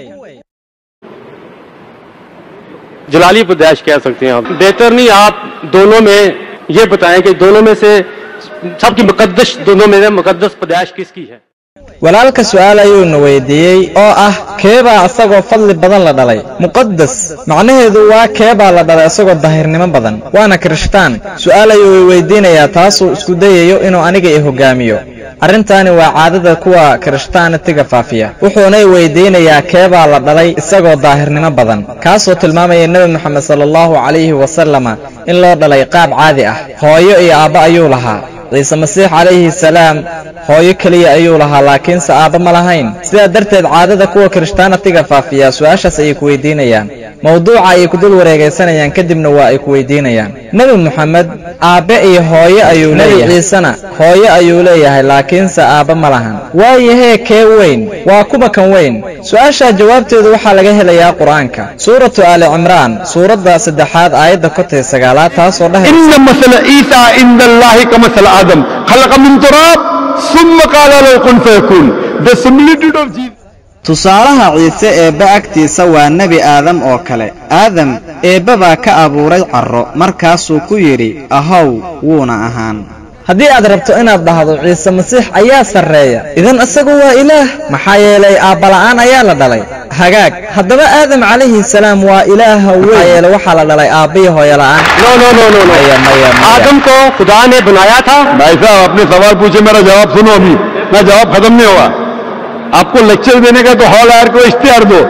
जलाली पैदाइश कह सकते हैं आप। बेहतर नहीं आप दोनों में ये बताएं कि दोनों में से सबकी मुकद्दस दोनों में से मुकद्दस पैदाइश किसकी है? walaalka su'aal ayuuna weydiiyey oo ah keebaa asagoo fadli badan la dhalay muqaddas macnaheedu waa keebaa la dhalay asagoo daahirnimo badan waana kirishtaan su'aal ayuu weydiinayaa taasoo isku dayayo inuu aniga i hogaamiyo arrintaani waa caadada kuwa kirishtaantiga faafiya wuxuuna weydiinayaa keebaa la dhalay isagoo daahirnimo badan kaasoo tilmaamaya nabi maxamed sallallahu alayhi wasallam in loo dhalay qaab caadi ah hooyo iyo aabba ayuu lahaa ciise masiix alayhi salaam hooyo kaliya ayuu lahaa laakiin aabba ma lahayn sidaa darteed caadada kuwa kirishtaantiga faafiya su'aashaas ay ku weydiinayaan mawduuca ay ku dul wareegaysanayaan kadibna waa ay ku weydiinayaan nabi maxamed aabbe iyo hooyo ayuu leeyahay ciisena hooyo ayuu leeyahay laakiin aabba ma lahan waayahay kee weyn waa kuba kan weyn su'aasha jawaabteedu waxa laga helayaa quraanka suuratu aali imraan suurada 3aad aayada 9 taasoo dhahaysa inna masala Isa inda Allahi kama masala Adam khalaqa min turab thumma qala lahu kun fayakun. The similitude of Jesus. tusaalaha ciise eebba agtiisa waa nebi aadam oo kale aadam eebba baa ka abuuray carro markaasuu ku yidhi ahow wuuna ahaan haddii aad rabto inaad dhahdo ciise masiix ayaa sarreeya idan isagu waa ilaah maxaa yeelay aabba la'aan ayaa la dhalay hagaag haddaba aadam calayhi salaam waa ilaaha weyn maxaa yeelay waxaa la dhalay aabba iyo hooyo la'aan नो आदम को खुदा ने बनाया था। भाई साहब अपने सवाल पूछे मेरा जवाब सुनो अभी मैं जवाब खत्म नहीं हुआ आपको लेक्चर देने का तो हॉल आयर को इख्तियार दो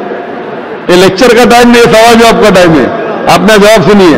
ये लेक्चर का टाइम नहीं सवाल जवाब का टाइम है अपना जवाब सुनिए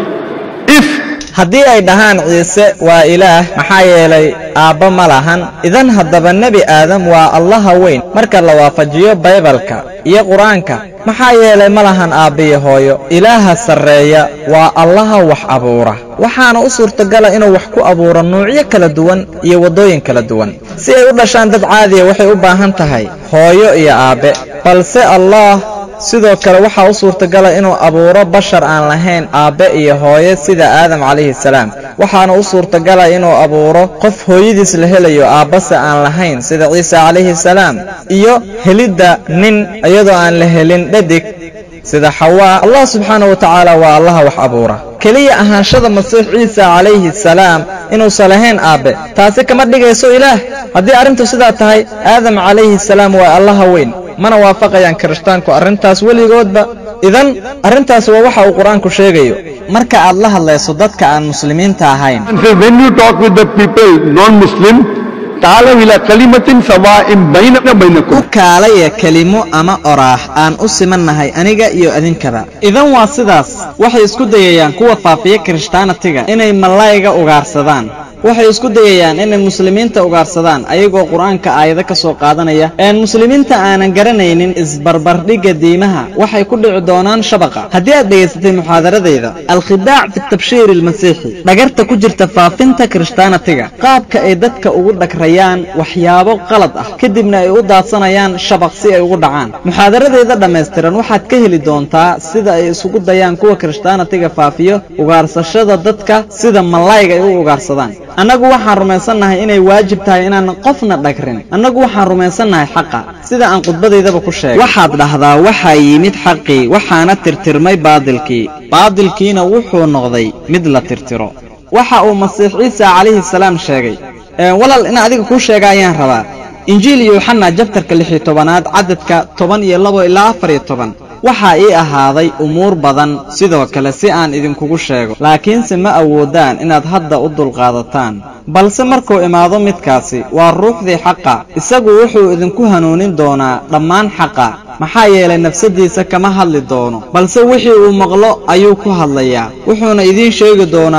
if haddii ay dhahaan ciise waa ilaah maxaa yeelay aabba ma lahan idan haddaba nebi aadam waa allaha weyn marka la waafajiyo baybalka iyo quraanka maxaa yeelay ma lahan aabba iyo hooyo ilaaha sarreeya waa allaha wax abuura waxaana u suurtagala inuu wax ku abuuro noocyo kala duwan iyo wadooyin kala duwan si ay u dhashaan dad caadi ah waxay u baahan tahay hooyo iyo aabbe balse allah sidoo kale waxa u suurtagala inuu abuuro bashar aan lahayn aabbe iyo hooyo sida aadam calayhi salaam waxaana u suurtagala inuu abuuro qof hooyadiis la helayo aabbase aan lahayn sida ciise calayhi salaam iyo helidda nin iyadoo aan la helin dhadig sida xawaa allah subxaanahu wa tacaala waa allaha wax abuura kaliya ahaanshada masiix ciise calayhi salaam inuusan lahayn aabbe taasi kama dhigayso ilaah haddii arrintu sidaa tahay aadam calayhi salaam waa allaha weyn mana waafaqayaan kirishtaanku arrintaas weligoodba idan arrintaas waa waxa uu quraanku sheegayo marka aad la hadlayso dadka aan muslimiinta ahayn when you talk with the people non-muslim taala ila kalimatin sawa'in baynana baynakum kaalaya kalimo ama oraax aan u simannahay aniga iyo adinkaba idan waa sidaas waxay isku dayayaan kuwa faafiya kirishtaantiga inay malayga ugaarsadaan waxay isku dayayaan inay muslimiinta ugaarsadaan ayagoo quraanka aayado ka soo qaadanaya muslimiinta aanan garanaynin isbarbardhiga diimaha waxay ku dhici doonaan shabaqa haddii aad dhageysatay muxaadaradayda al-khidaac fi tabshiir al-masiixi dhagarta ku jirta faafinta kirishtaantiga qaabka ay dadka ugu dhagrayaan waxyaabo qalad ah kadibna ay u daadsanayaan shabaq si ay ugu dhacaan muxaadaradayda dhameystiran waxaad ka heli doontaa sida ay isugu dayaan kuwa kirishtaantiga faafiyo ugaarsashada dadka sida malayga ay u ugaarsadaan annagu waxaan rumaysannahay inay waajib tahay inaan qofna dhagrin annagu waxaan rumaysannahay xaqa sida aan qudbadeydaba ku sheegay waxaad dhahdaa waxa yimid xaqii waxaana tirtirmay baadilkiina wuxuu noqday mid la tirtiro waxa uu masiix ciise calayhi salaam sheegay walal in adiga ku sheega ayaan rabaa injiil yuuxana jabtarka 16aad cadadka 12 ilaa 14 waxa ii ahaaday umuur badan sidoo kale si aan idinkugu sheego laakiinse ma awoodaan inaad hadda u dulqaadataan balse markuu imaado midkaasi waa ruuxdii xaqa isagu wuxuu idinku hanuunin doonaa dhammaan xaqa maxaa yeelay nafsadiisa kama hadli doono balse wixii uu maqlo ayuu ku hadlayaa wuxuuna idin sheegi doonaa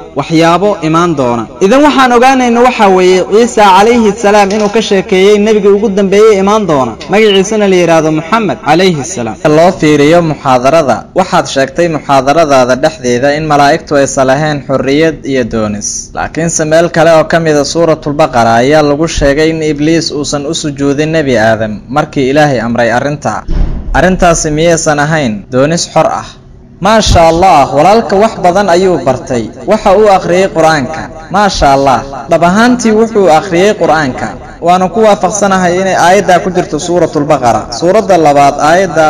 waxyaabo imaan doona idan waxaan ogaanayna waxa weeye ciise calayhi salaam inuu ka sheekeeyey nebiga ugu dambeeyey imaan doona magaciisana la yidhaahdo moxamed calayhi salaam loo fiiriyo muxaadarada waxaad sheegtay muxaadaradaada dhexdeeda in malaa'igtu aysan lahayn xorriyad iyo doonis laakiinse meel kale oo ka mida suuratulbaqara ayaa lagu sheegay in ibliis uusan u sujuudin nebi aadam markii ilaahay amray arrintaasi miyaysan ahayn doonis xor ah maasha allah walaalka wax badan ayuu bartay waxa uu akhriyey qur-aanka maasha allah dhab ahaantii wuxuu akhriyey qur-aanka waana ku waafaqsanahay inay aayaddaa ku jirto suuratulbaqara suuradda 2 aayadda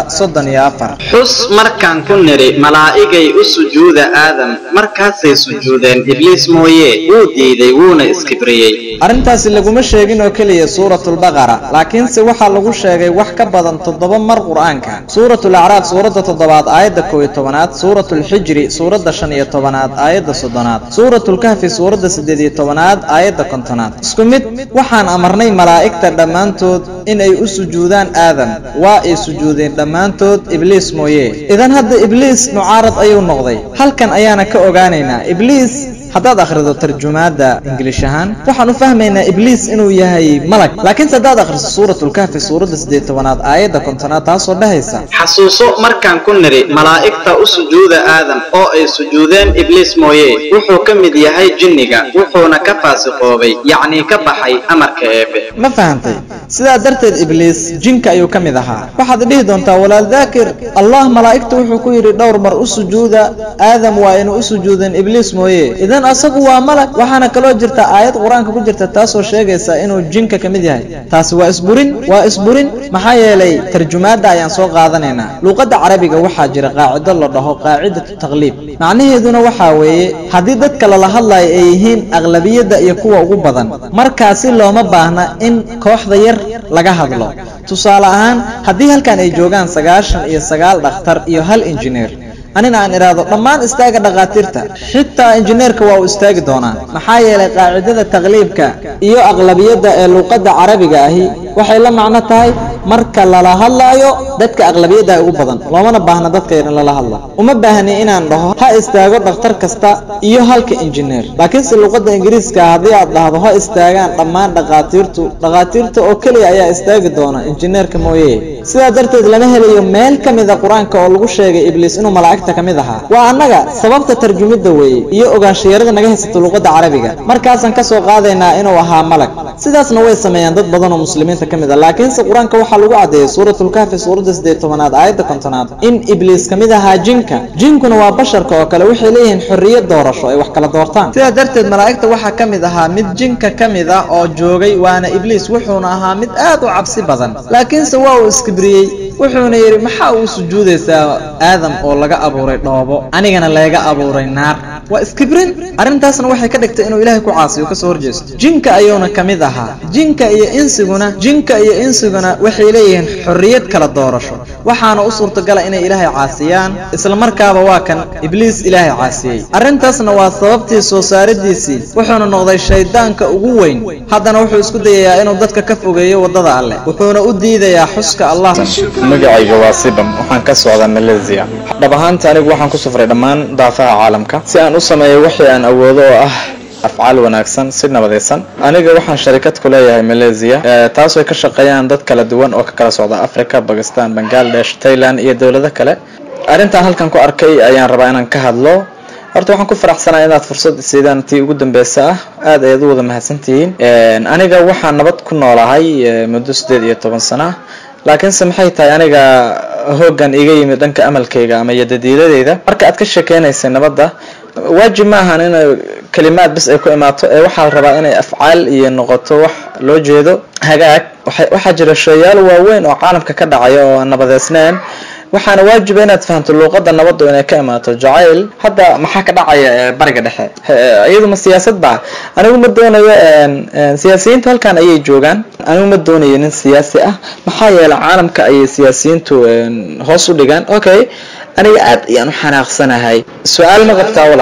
34 xus markaan ku niri malaa'igay u sujuuda aadam markaasay sujuudeen ibliis mooye wuu diiday wuuna iskibriyey arrintaasi laguma sheegin oo keliya suuratulbaqara laakiinse waxaa lagu sheegay wax ka badan 7 mar qur-aanka suuratul acraaf suuradda 7 aayadda 11 suuratul xijri suuradda 15 aayadda 30 suuratul kahfi suuradda 18 aayadda 50 isku mid waxaan amarnay malaa'igta dhammaantood inay u sujuudaan aadam waa ay sujuudeen dhammaantood ibliis mooye idan hadda ibliis mucaarad ayuu noqday halkan ayaana ka ogaanaynaa ibliis haddaad akhrido tarjumaada ingiliish ahaan waxaan u fahmaynaa ibliis inuu yahay malag laakiin haddaad akhriso suuratul kahfi suuradda 18 aayadda 50 taasoo dhahaysa xasuuso markaan ku niri malaa'igta u sujuuda aadam oo ay sujuudeen ibliis mooye wuxuu ka mid yahay jinniga wuxuuna ka faasiqoobay yacni ka baxay amarka eebe ma fahantay sidaa darteed ibliis jinka ayuu ka mid ahaa waxaad dhihi doontaa walaal daakir allah malaa'igta wuxuu ku yidhi dhowr mar u sujuuda aadam waa inuu u sujuudeen ibliis mooye idan asagu waa malag waxaana kaloo jirta aayad qur-aanka ku jirta taasoo sheegaysa inuu jinka ka mid yahay taasi waa isburin maxaa yeelay tarjumaada ayaan soo qaadanaynaa luuqadda carabiga waxaa jira qaacido la dhaho qaacidatu taqliib macnaheeduna waxaa weeye haddii dadka lala hadlayo ay yihiin aqlabiyadda iyo kuwa ugu badan markaasi looma baahna in kooxda yar laga hadlo tusaale ahaan haddii halkan ay joogaan 99 dhakhtar iyo 1 injineer anina aan iraado dhammaan istaaga dhaqaatiirta xitaa injineerka waa uu istaagi doonaa maxaa yeelay qaacidada taqliibka iyo aqlabiyadda ee luuqadda carabiga ahi waxay la macno tahay marka lala hadlaayo dadka aqlabiyadda ugu badan loomana baahna dadka yar in lala hadlo uma baahni inaan dhaho ha istaago dhakhtar kasta iyo 1 injineer laakiin si luuqadda ingiriiska haddii aad dhahdo ha istaagaan dhammaan dhaqaatiirta oo kaliya ayaa istaagi doona injineerka mooye sidaa darteed lama helayo meel ka mid ah qur-aanka oo lagu sheegay ibliis inuu malaa'igta ka mid ahaa waa annaga sababta tarjumidda weeye iyo ogaanshayaarada naga haysato luuqadda carabiga markaasaan ka soo qaadaynaa inuu ahaa malag sidaasna way sameeyaan dad badan oo muslimiinta ka mid ah laakiinse qur-aanka waxaa lagu caddeeyey suuratul kahfi suuradda 18 aayadda 50 in ibliis ka mid ahaa jinkuna waa basharka oo kale waxay leeyihiin xorriyad doorasho ay wax kala doortaan sidaa darteed malaa'igta waxaa ka mid ahaa mid jinka ka mid ah oo joogay waana ibliis wuxuuna ahaa mid aad u cabsi badan laakiinse waa uu iskibriyey wuxuuna yidhi maxaa uu sujuudaysaa aadam oo laga abuuray dhoobo anigana laga abuuray naar waa iskibrin arrintaasna waxay ka dhigtay inuu ilaahay ku caasiyo ka soo horjeesto jinka ayuuna ka mid ahaa jinka iyo insiguna waxay leeyihiin xorriyad kala doorasho waxaana u suurtagala inay ilaahay caasiyaan isla markaaba waa kan ibliis ilaahay caasiyey arrintaasna waa sababtii soo saaridiisii wuxuuna noqday shaydaanka ugu weyn haddana wuxuu isku dayayaa inuu dadka ka fogeeyo waddada alleh wuxuuna u diidayaa xuska allah magacayga waa sibam waxaan ka socdaa Malaysia dhab ahaanta anigu waxaan ku safray dhammaan daafaha caalamka si aan u sameeyo wixii aan awoodo oo ah afcaal wanaagsan si nabadaysan aniga waxaan sharikad ku leeyahay Malaysia taas oo ka shaqeeyaan dad kala duwan oo ka kala socda Afrika Pakistan Bangladesh Thailand iyo dawlado kale arrintan halkan ku arkay ayaan rabaa inaan ka hadlo horta waxaan ku faraxsanahay inaad fursad siidaan tii ugu dambeysay aad ay wada mahadsantihiin aniga waxaan nabad ku noolahay muddo 18 sano laakiin maxay tahay aniga hoggan iga yimid dhanka amalkayga ama yadadiiladeyda marka aad ka sheekeynaysaa nabadda waajib ma ahan in kalimaad bas ay ku imaato ee waxa la rabaa inay afcaal iyo noqoto wax loo jeedo hagaag waxa jira shayal waaweyn oo caalamka ka dhacaya oo nabadeysnaan waxaana waajib inaad fahanto luuqadda nabadda inay ka imaato jacayl hadda maxaa ka dhacaya bariga dhexe iyadoo siyaasad baa anigu ma doonayo siyaasiyiinta halkan ayay joogaan anigu ma doonayo nin siyaasi ah maxaa yeelay caalamka ay siyaasiyiintu hoos u dhigaan okay aniga aad ayaan u xanaaqsanahay su'aal ma qabtaa walaal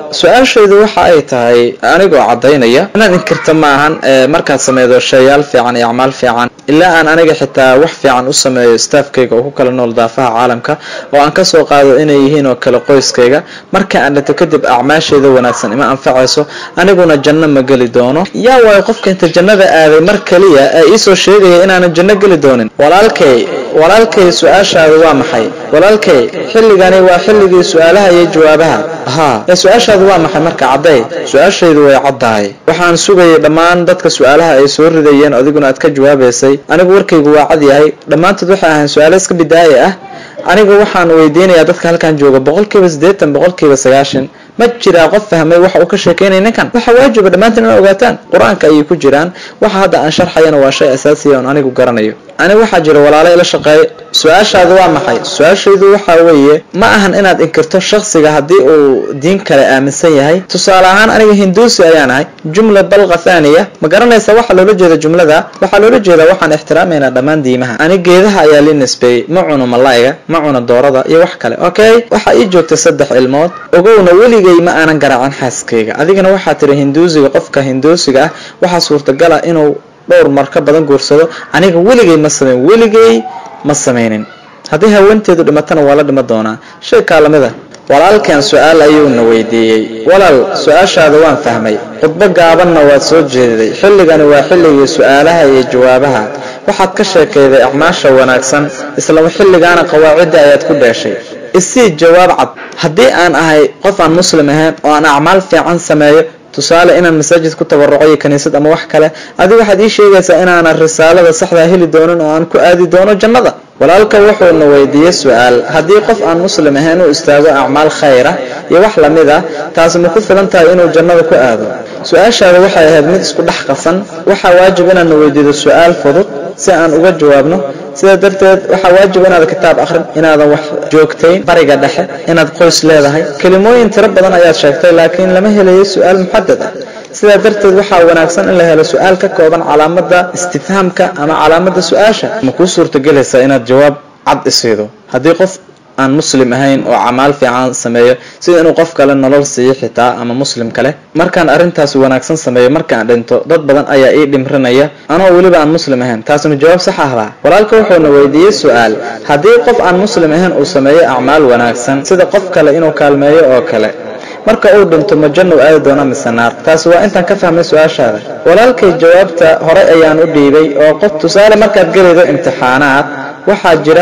su-aashaydu waxa ay tahay anigoo cadaynaya inaad inkirta maahan markaad sameydo shayaal fiican iyo acmaal fiican ilaa aan aniga xitaa wax fiican u sameeyo staafkayga oo ku kala nool daafaha caalamka oo aan kasoo qaado inay yihiin oo kale qoyskayga marka aan dhinto kadib acmaashayda wanaagsan ima anfacayso aniguna janno ma geli doono yaa waayo qofka inta jannada aaday mar kaliya ee iisoo sheegaya inaanan janno geli doonin walaalkay su-aashaadu waa maxay walaalkay xilligani waa xilligii su-aalaha iyo jawaabaha su-aashaadu waa maxay marka cadday su-aashaydu way caddahay waxaan sugayay dhammaan dadka su-aalaha ay soo ridayeen adiguna aad ka jawaabaysay anigu warkaygu waa cad yahay dhammaantood waxay ahayn su-aalo iska bidaaye ah anigu waxaan weydiinayaa dadka halkan jooga 80% 90% ma jiraa qof fahmay waxa uu ka sheekeynay ninkan waxa waajiba dhammaantiin inay ogaataan quraanka ay ku jiraan waxa hadda aan sharxayana waa shay asaasi ah oo anigu garanayo aniga waxa jira walaalo ila shaqeey su-aashaadu waa maxay su-aashaydu waxa weeye ma ahan inaad inkirto shakhsiga haddii uu diin kale aaminsan yahay tusaale ahaan aniga hinduusi ayaan ahay jumla balqa thaniya ma garanaysa waxa loola jeeda jumlada waxa loola jeeda waxaan ixtiraameynaa dhammaan diimaha aniga geedaha ayaa li nisbeeyay ma cuno malayga ma cuno doorada iyo wax kale okay waxa ii joogta 3 ilmood ogowna weligay ma aanan garaacan xaaskayga adigana waxa tiri hinduusiga qofka hinduusiga ah waxa suurtagal ah inuu dhowr mar ka badan guursado aniga weligay ma sameynin haddii haweenteedu dhimatana waa la dhima doonaa shay kaalamida walaalkan su-aal ayuuna weydiiyey walaal su-aashaada waan fahmay khudbo gaabanna waad soo jeeday xilligani waa xilligii su-aalaha iyo jawaabaha waxaad ka sheekayday acmaasha wanaagsan isla xilligaana qawaacidda ayaad ku dheeshay isii jawaab cad haddii aan ahay qof aan muslim ahayn oo aan acmaal fiican sameeyo tusaale inaan masaajid ku tabarucayo kaniisad ama wax kale adiga waxaad ii sheegaysaa inaanan risaalada saxda heli doonin oo aan ku aadi doono jannada walaalka wuxuuna weydiiyey su-aal haddii qof aan muslim ahayn uu istaago acmaal khayra iyo wax lamid ah taasi ma ku filan tahay inuu jannada ku aado su-aashaada waxay ahayd mid isku dhex qasan waxaa waajib inaan weydiido su-aal fudud si aan uga jawaabno sida darteed waxaa waajib inaad kitaab akhrin inaadan wax joogtayn bariga dhexe inaad qoys leedahay kelimooyin tiro badan ayaad sheegtay laakiin lama helayo su-aal muxadad ah sida darteed waxaa wanaagsan in la helo su-aal ka kooban calaamada istifhaamka ama calaamada su-aasha ma kuu suurtagelaysaa inaad jawaab cad isiido haddii qof aan muslim ahayn oo acmaal fiican sameeyo sida inuu qof kale nolol siiyo xitaa ama muslim kale markaan arrintaas wanaagsan sameeyo markaan dhinto dad badan ayaa ii dhimrinaya anoo weliba aan muslim ahayn taasina jawaab sax ah walaalka wuxuuna weydiiyey su-aal haddii qof aan muslim ahayn uu sameeyo acmaal wanaagsan sida qof kale inuu kaalmeeyo oo kale marka uu dhinto ma janno aadi doona mise naar taasi waa intaan ka fahmay su-aashaada walaalkay jawaabta hore ayaan u dhiibay oo qof tusaale markaad gelaydo imtixaanaad waxaa jira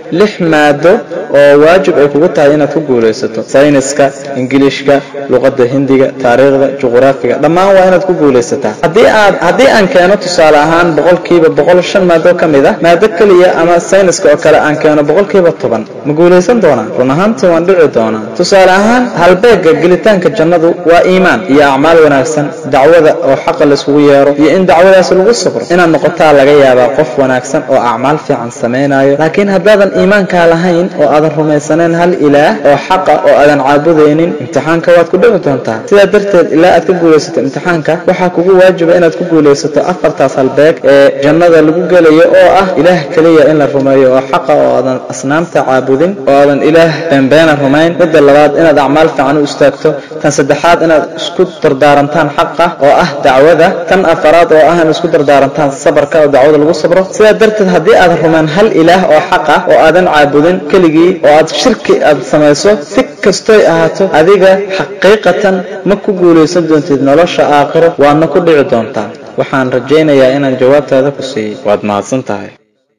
6 maado oo waajib ay kugu tahay inaad ku guulaysato sayniska ingiliishka luqadda hindiga taariikhda juqraafiga dhammaan waa inaad ku guulaysataa haddii aan keeno tusaale ahaan 100% maado ka mid ah maado kaliya ama sayniska oo kale aan keeno 10% ma guulaysan doonaa run ahaantii waan dhici doonaa tusaale ahaan halbeega gelitaanka jannadu waa iimaan iyo acmaal wanaagsan dacwada oo xaq la isugu yeero iyo in dacwadaas lagu sabro inaad noqotaa laga yaabaa qof wanaagsan oo acmaal fiican sameeyo laakiin haddaadan iimaanka lahayn oo aadan rumaysaneyn hal ilaah oo xaqa oo aadan caabudeynin imtixaanka waad ku dhici doontaa sidaa darteed ilaa aad ka guulaysato imtixaanka waxaa kugu waajiba inaad ku guulaysato 4taas halbeeg ee jannada lagu gelayo oo ah ilaah kaliya in la rumeeyo oo xaqa oo aadan asnaamta caabudin oo aadan ilaah beenbeena rumayn midda labaad inaad acmaal fiican u istaagto tan saddexaad inaad isku dardaarantaan xaqa oo ah dacwada tan afaraad oo ah in isku dardaarantaan sabarka oo dacwada lagu sabro sidaa darteed haddii aad rumaan hal ilaah oo xaq ah oo aadan caabudin keligii oo aad shirki aad samayso si kastoy ahaato adiga xaqiiqatan ma ku guulaysan doontid nolosha aakhiro waadna ku dhici doontaa waxaan rajaynayaa inaan jawaabtaada ku siiyey waad mahadsan tahay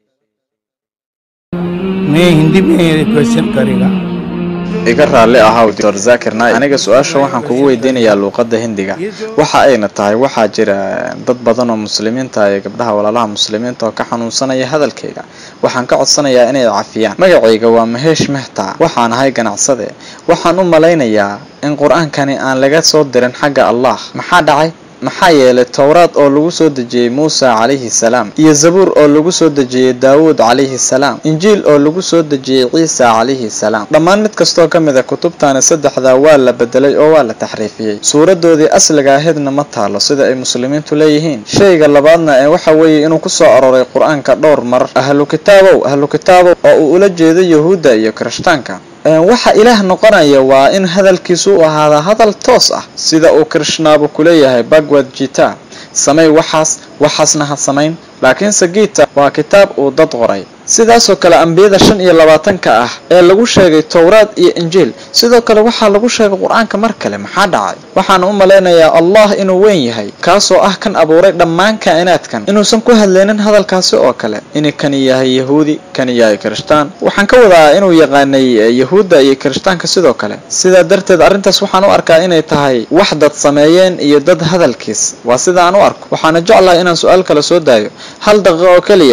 मैं हिंदी में क्वेश्चन करेगा iga raalli ahaw Dr. Zakir Naik aniga su'aasha waxaan kugu weydiinayaa luqadda Hindiga waxa ayna tahay waxa jira dad badan oo muslimiinta ah gabdhaha walaalaha muslimiinta oo ka xanuunsanaya hadalkayga waxaan ka codsanayaa inay cafiyaan magacayga waa Mahesh Mehta waxaan ahay ganacsade waxaan u maleynayaa in quraankan aan laga soo dirin xagga Allah maxaa dhacay maxaa yeelay tawraad oo lagu soo dejiyay Muusa calayhi salaam iyo Zabuur oo lagu soo dejiyay Daawud calayhi salaam Injiil oo lagu soo dejiyay Ciisa calayhi salaam dhammaan mid kasto ka mid ah kutubtaana saddexda waa la bedelay oo waa la taxriifiyay suuradoodii asliga ahaydna ma taalo sida ay muslimiintu leeyihiin shayga labaadna ee waxa weeye inuu ku soo aroray quraanka dhowr mar ahlu kitaabow oo uu ula jeedo yahuuda iyo kirishtaanka waxa ilaah noqonaya waa in hadalkiisu u ahaada hadal toos ah sida uu Krishnaabu ku leeyahay Bhagavad Gita samay waxaasna ha samayn laakiin Gita waa kitaab uu dad qoray sidaas oo kale ambiyada 25 ah ee lagu sheegay Tawraad iyo Injiil sidoo kale waxa lagu sheegay Quraanka mar kale maxaa dhacay waxaan u maleynayaa Allah inuu weyn yahay kaasoo ah kan abuuray dhammaan kainaadkan inuusan ku hadleenin hadalkaasi oo kale inay kan yahay Yahuudi kan yahay Kristaan waxaan ka wadaa inuu yaqaanay Yahuuda iyo Kristaanka sidoo kale sida darteed arintaas waxaan u arkaa inay tahay wax dad sameeyeen iyo dad hadalkiis waa sida aan u arko waxaan jeclahay inaan su'aal kale soo daayo hal daqiiqo oo kaliya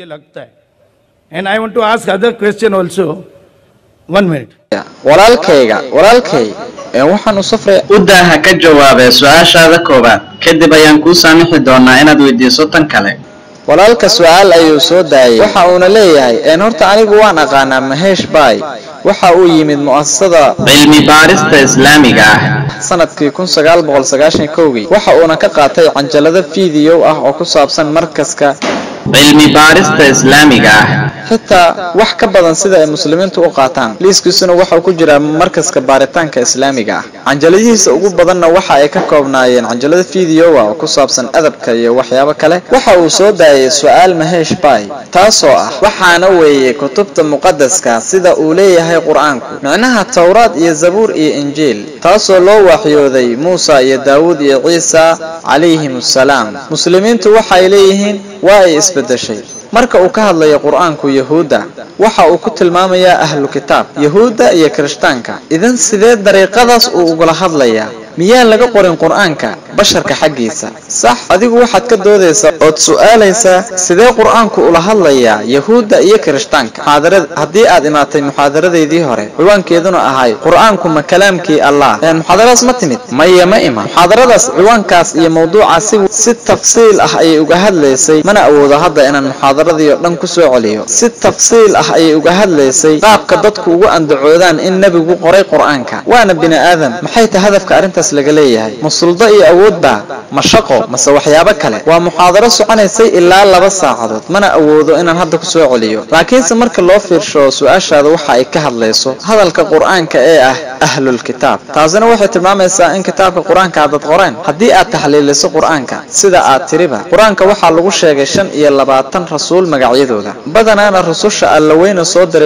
And I want to ask other question also. 1 minute. walaalkay waxaan u safray udaaha ka jawaabay su'aashaada koobaad kadib ayaan ku saamixi doonaa inaad weydiiso tan kale walaalka su'aal ayuu soo daayay waxa uu leeyahay horta anigu waan aqaanaa Mahesh Bhai waxa uu yimid mu'assasada cilmi baarista islaamiga ah sanadkii 1991 waxa uuna ka qaatay canjalada video ah oo ku saabsan markaska cilmi baarista islaamiga ah xitaa wax ka badan sida ay muslimiintu u qaataan liiskiisuna waxa uu ku jiraa markaska baaritaanka islaamiga ah canjaladihiisa ugu badanna waxa ay ka koobnaayeen canjalada video ah oo ku saabsan adabka iyo waxyaabo kale waxa uu soo daayay su'aal Mahesh Bhai taasoo ah waxaana weeyay kutubta muqaddaska sida uu leeyahay Quraanku macnaha Tawraad iyo Zabuur iyo Injiil taasoo loo waxyooday Muusa iyo Daawud iyo Ciisa alayhimus salaam muslimiintu waxay leeyihiin waa ay isbedeshay marka uu ka hadlayo Quraanku Yahuuda waxa uu ku tilmaamayaa ahlu kitaab Yahuuda iyo Kristaanka idan sidee dariiqadaas uu uga hadlayaa miyaan laga qorin Quraanka basharka xaqiisa sax adigu waxaad ka doodaysaa oo su'aalaysaa sidee Quraanku ula hadlayaa Yahuuda iyo Kristaanka haddii aad imaatay muxaadaradeedii hore ciwaankeeduna ahay Quraanku ma kalaamkii Allah muxaadaradas ma timid ma ima muxaadaradaas ciwaankaas iyo mawduucaas si tafsiil ah ay uga hadlaysay mana awoodo hadda inaan muxaadaradii dhan ku soo celiyo si tafsiil ah ay uga hadlaysay qaabka dadku ugu andacoodaan in nabigu qoray Quraanka waana bini aadam maxay tahay hadafka arinta laga leeyahay musulda iyo awoodba mashaqo mase waxyaabo kale waa muxaadaro soconaysay ilaa 2 saacadood mana awoodo inaan hadda ku soo celiyo laakiin marka loo fiirsho su'aashaada waxa ay ka hadlayso hadalka Quraanka ee ah ahlul kitaab taasina waxay tilmaamaysaa in kitaabka Quraanka aad qoreen haddii aad taxliiliso Quraanka sida aad tiriba Quraanka waxa lagu sheegay 25 rasuul magacyadooda badanaana rususha alla weyna soo diray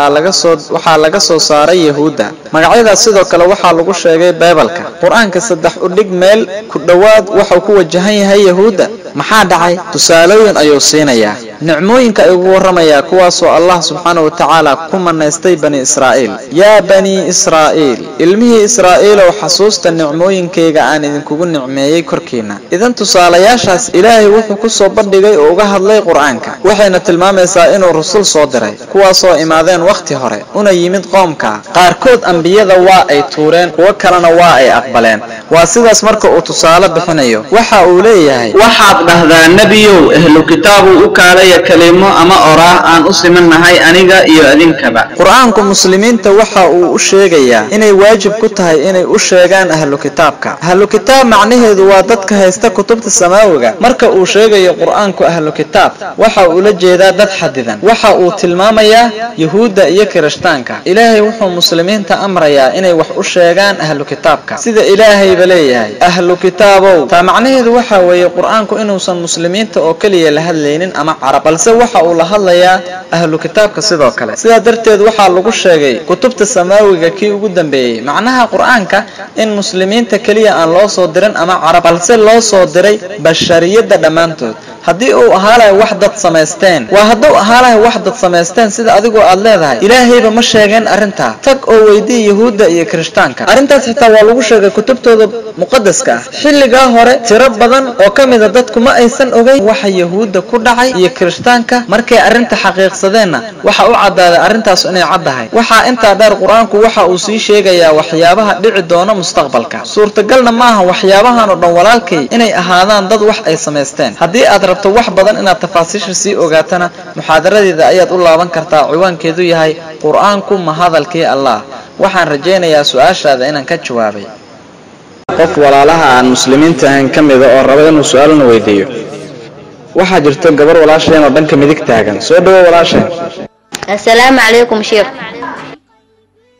waxa laga soo saaray Yahuuda magacyadaas sidoo kale waxa lagu sheegay Bible-ka Quraanka saddex u dhig meel ku dhawaad waxa uu ku wajahan yahay Yahuuda maxaa dhacay tusaalooyin ayuu siinayaa nicmooyinka ay ugu waramayaa kuwaasoo Allah subhanahu wa ta'ala ku manaystay bani Israa'iil yaa bani Israa'iil ilmihii Israa'iil oo xasuusta nicmooyinkayga aan idinkugu nicmeeyay korkiina idan tusaalayaashaas Ilaahay wuxuu ku soo bandhigay oo uga hadlay Quraanka waxayna tilmaamaysaa inuu rasuul soo diray kuwaasoo imaadeen waqti hore una yimid qoomka qaarkood ambiyada waa ay tuureen kuwa kalena waa ay aqbaleen waa sidaas marka uu tusaale bixinayo waxa uu leeyahay waxaad dhahdaa nabiyow ahlu kitaabu u kaalaya kalimo ama oraah aan u simannahay aniga iyo adinkaba Quraanku muslimiinta waxa uu u sheegayaa inay waajib ku tahay inay u sheegaan ahlu kitaabka ahlu kitaab macnaheedu waa dadka haysta kutubta samaawiga marka uu sheegayo Quraanku ahlu kitaab waxa uu la jeedaa dad xadidan waxa uu tilmaamayaa Yahuuda iyo Kristaanka Ilaahay wuxuu muslimiinta amrayaa inay wax u sheegaan ahlu kitaabka sida Ilaahay baleeyahay ahlu kitaabow taa macnaheedu waxa weeye Quraanku inuusan muslimiinta oo kaliya la hadlaynin ama carab balse waxa uu la hadlayaa ahlu kitaabka sidoo kale sida darteed waxa lagu sheegay kutubta samaawiga kii ugu dambeeyay macnaha Quraanka in muslimiinta kaliya aan loo soo dirin ama carab balse loo soo diray bashariyada dhamaantood haddii uu ahaalahay wax dad sameysteen waa hadduu ahaalahay wax dad sameysteen sida adigoo aad leedahay Ilaahayba ma sheegeen arinta tag oo weydii Yahuuda iyo Kristaanka arintaas xitaa waa lagu sheegay kutubtooda muqaddaska ah xilliga hore tiro badan oo kamid ah dadku ma aysan ogeyn waxa Yahuuda ku dhacay iyo Kristaanka markay arinta xaqiiqsadeenna waxa uu cadaaday arintaas inay cadahay waxa inta dheer Quraanku waxa uu sii sheegayaa waxyaabaha dhici doona mustaqbalka suurtagalna maaha waxyaabahan oo dhan walaalkay inay ahaadaan dad wax ay sameysteen haddii aad rabto wax badan inaad tafaasiisha sii ogaatana muxaadaradeeda ayaad u laaban kartaa ciwaankeedu yahay Quraanku ma hadalkii Allah waxaan rajaynayaa su'aashaada inaan ka jawaabay qof walaalaha aan muslimiinta ahayn kamid oo raba inuu su'aalna weydiiyo waxa jirta gabar walaasheen oo dhanka midig taagan soo dhaw walaasheen assalaamu calaykum sheekh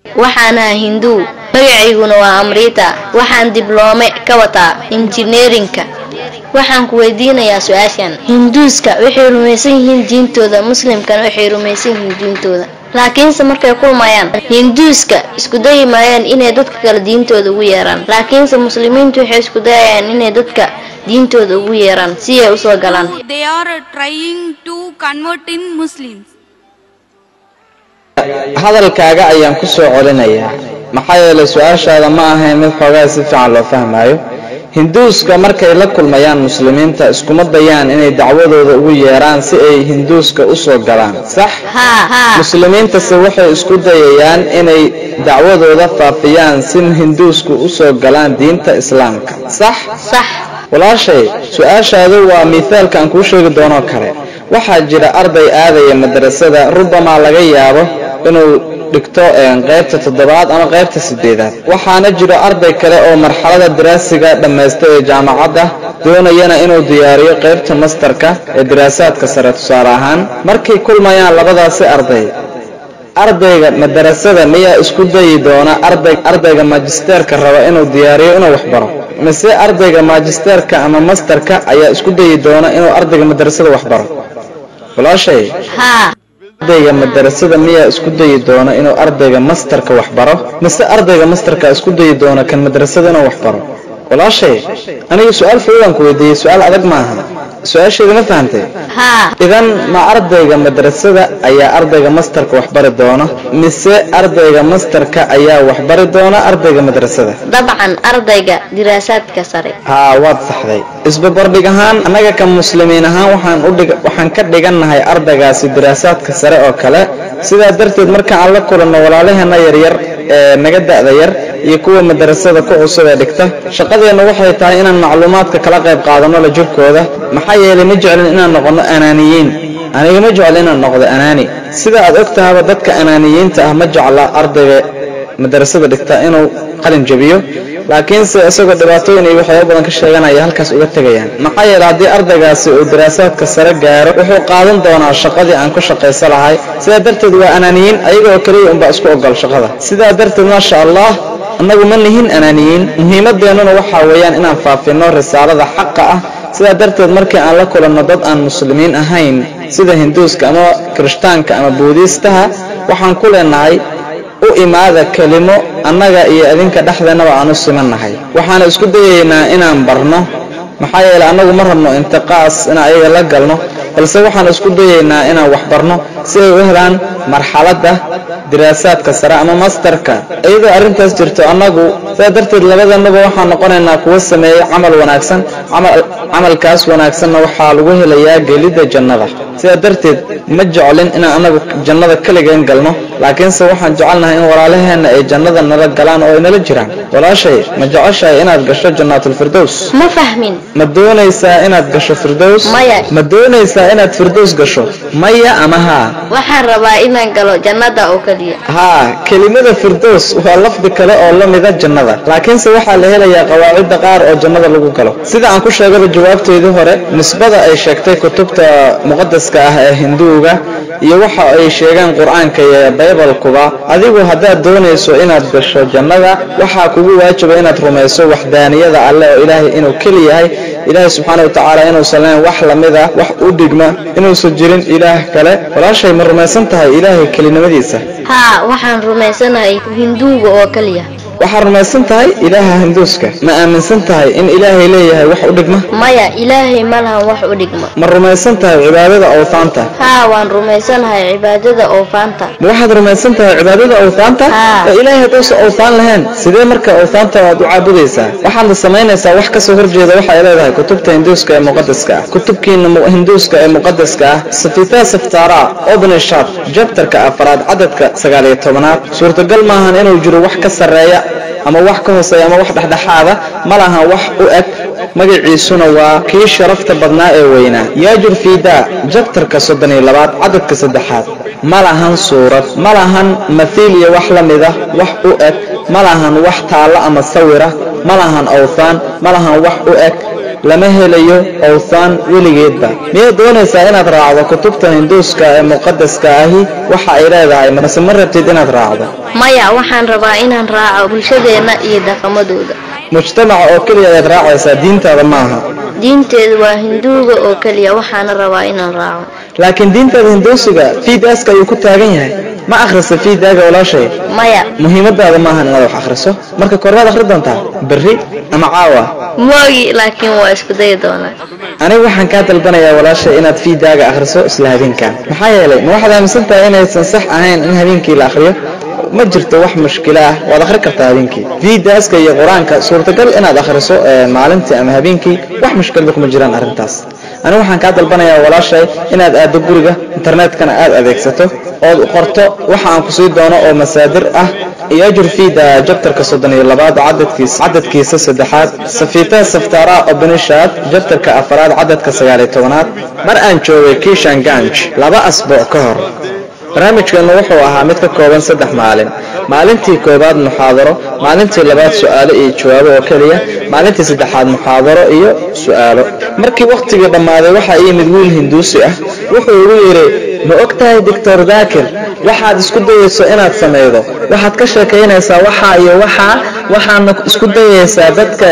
waxaana hinduu magacayguna waa amrita waxaan dibloome ka wataa engineerinka waxaan ku weydiinayaa su'aashan hinduuska waxay rumaysan yihiin diintooda muslimkana waxay rumaysan yihiin diintooda laakiinse markay kulmayaan hinduuska isku dayimayaan inay dadka kale diintooda ugu yeeraan laakiinse muslimiintu waxay isku dayayaan inay dadka diintooda ugu yeeraan si ay u soo galaan. They are trying to convert in Muslims. hadalkaaga ayaan ku soo celinayaa maxaa yeelay su'aashaada ma ahayn mid xoogaa si fiican loo fahmayo hinduuska markay la kulmayaan muslimiinta iskuma dayaan inay dacwadooda ugu yeeraan si ay hinduuska u soo galaan sax muslimiintase waxay isku dayayaan inay dacwadooda faafiyaan si hinduusku u soo galaan diinta islaamka sax walaashay su'aashaadu waa miisaalka aan kuu sheegi doono kale waxaa jira arday aadaya madrasada rubama laga yaabo inuu dhigto qaybta 7aad ama qaybta 8aad waxaana jiro arday kale oo marxalada daraasiga dhameystay ee jaamacadda doonayana inuu diyaariyo qaybta masterka ee daraasaadka sare tusaale ahaan markay kulmayaan labadaasi ardayga madrasada miyaa isku dayi doona ardayga magisterka raba inuu diyaariyo inuu wax baro mise ardayga magisterka ama masterka ayaa isku dayi doona inuu ardayga madrasada wax baro walaashay ardayga madrasada miyaa isku dayi doona inuu ardayga masterka wax baro mise ardayga masterka isku dayi doona kan madrasada inuu wax baro walaashay aniga su'aal fudud ku weydiiyay su'aal adag ma aha su'aasheeda ma fahantay idan ma ardayga madrasada ayaa ardayga masterka wax bari doona mise ardayga masterka ayaa wax bari doona ardayga madrasada dabcan ardayga diraasaadka sare waad saxday isbarbardhig ahaan anaga ka muslimiin ahaan waxaan ka dhiganahay ardaygaasi diraasaadka sare oo kale sidaa darteed marka aan la kulanno walaalaheena yaryar ee naga da'da yar iyo kuwa madrasada ku cusub ee dhigta shaqadeena waxay tahay inaan macluumaadka kala qayb qaadano la jirkooda maxaa yeelay ma jeclin inaan noqono anaaniyiin aniga ma jeclin inaan noqdo anaani sida aad ogtahay dadka anaaniyiinta ma jecla ardayga madrasada dhigta inuu qalin jabiyo laakiin isagoo dhibaatooyin iyo waxyaabo badan ka sheeganaya halkaas uga tagayaan maxaa yeelay haddii ardaygaasi uu daraasaadka sare gaaro wuxuu qaadan doonaa shaqadii aan ku shaqaysan lahay sidaa darteed waa anaaniyiin ayaga oo kaliya unbaa isku ogol shaqada sidaa darteed maasha allah annagu ma nihin anaaniyiin muhiimadeennuna waxaa weeyaan inaan faafino risaalada xaqa ah sidaa darteed markii aan la kulanno dad aan muslimiin ahayn sida hinduuska ama kirishtaanka ama buudiistaha waxaan ku leenahay u imaada kelimo annaga iyo adinka dhexdeennaba aan u simannahay waxaan isku dayaynaa inaan barno maxaa yeelay annagu ma rabno intiqaas inaan ayaga la galno balse waxaan isku dayaynaa inaan wax barno si ay u helaan marxaladda diraasaadka sare ama masterka iyadoo arrintaas jirto annagu sidaa darteed labadannaba waxaan noqonaynaa kuwa sameeyey camal wanaagsan camalkaas wanaagsanna waxaa lagu helayaa gelidda jannada sidaa darteed ma jeclin inaan annagu jannada kaligeen galno laakiinse waxaan jecelnahay in walaalaheenna ay jannada nala galaan oo ay nala jiraan walaashay ma jeceshahay inaad gasho jannaatulfirdows ma fahmin ma doonaysaa inaad gasho firdows maya ma doonaysaa inaad firdows gasho maya ama haa waxaan rabaa inaan galo jannada oo kaliya kelimada firdows waa lafdi kale oo la mida jannada laakiinse waxaa la helayaa qawaacida qaar oo jannada lagu galo sida aan ku sheegaba jawaabteedii hore nisbada ay sheegtay kutubta muqadaska ah ee hinduuga iyo waxa ay sheegaan qur-aanka iyo baybalkuba adigu haddaad doonayso inaad gasho jannada waxaa kugu waajiba inaad rumayso waxdaaniyada alle oo ilaahay inuu keli yahay ilaahay subxaana watacaala inuusan lahayn wax lamida wax u dhigma inuusan jirin ilaah kale walaashay ma rumaysan tahay ilaahay kelinimadiisa waxaan rumaysanahay hinduuga oo kaliya waxaad rumaysan tahay ilaaha hinduuska ma aaminsan tahay in ilaahay leeyahay wax u dhigma maya ilaahay ma lahan wax u dhigma ma rumaysan tahay cibaadada awtaanta waan rumaysanahay cibaadada awtaanta ma waxaad rumaysan tahay cibaadada awtaanta ilaahay hadduusan awtaan lahayn sidee marka awtaanta aad u caabudaysaa waxaadna samaynaysaa wax kasoo horjeeda waxa ay leedahay kutubta hinduuska ee muqadaska ah kutubkiina hinduuska ee muqadaska ah safita saftara obnishad jabtarka 4 cadadka 19aad suurtagal maahan inuu jiro wax ka sareeya ama wax ka hooseeya ama wax dhexdhexaada ma lahan wax u eg magaciisuna waa kii sharafta badnaa ee weynaa yaajur fiida jabtarka 32aad cadadka 3aad ma lahan suurad ma lahan mathiil iyo wax la mida wax u eg ma lahan wax taalo ama sawira ma lahan awthaan ma lahan wax u eg lama helayo awthaan weligeedba. miyaad doonaysaa inaad raacdo kutubta hinduuska ee muqadaska ahi waxa ay leedahay mase ma rabtid inaad raacdo? maya waxaan rabaa inaan raaco bulshadeenna iyo dhaqamadooda. mujtamaca oo keliya ayaad raacaysaa, diintaada maaha. diinteedu waa hinduuga oo keliya, waxaana rabaa inaan raaco. laakiin diintaada hinduusiga fiidaaska ayuu ku taagan yahay. ma akhrisa fiidaaga walaashay? maya. muhiimadaada maahan inaad wax akhriso. marka kormaad akhri doontaa berri ama caawa? moogi, laakiin waa isku dayi doonaa. anigu waxaan kaa dalbanayaa walaashay inaad fiidaaga akhriso isla habeenkan. maxaa yeelay ma waxaad aaminsan tahay inaysan sax ahayn in habeenkii la akhriyo? ma jirto wax mushkilo ah, waad akhri kartaa habeenkii. fiidaaska iyo qur-aanka suurtagal inaad akhriso maalintii ama habeenkii, wax mushkilada kuma jiraan arrintaas. anigu waxaan kaa dalbanayaa walaashay inaad aaddo guriga internetkana aad adeegsato ood qorto waxa aan ku sii doono oo masaadir ah yajur fiida jabtarka 32 cadadkiisa 3aad safiita saftara upanishad jabtarka 4aad cadadka 19aad mar aan joogay Kishan Ganj 2 asbuuc ka hor. barnaamijkeenu wuxuu ahaa mid ka kooban 3 maalin. maalintii koobaad muxaadaro, maalintii labaad su'aalo iyo jawaabo oo kaliya, maalintii saddexaad muxaadaro iyo su'aalo. markii waqtiga dhamaaday waxa ay mid wiil hinduusi ah wuxuu ugu yeeray ma ogtahay Dr. Zakir waxaad isku dayayso inaad sameeydo, waxaad ka sheekeynaysaa waxa iyo waxaan isku dayaysaa dadka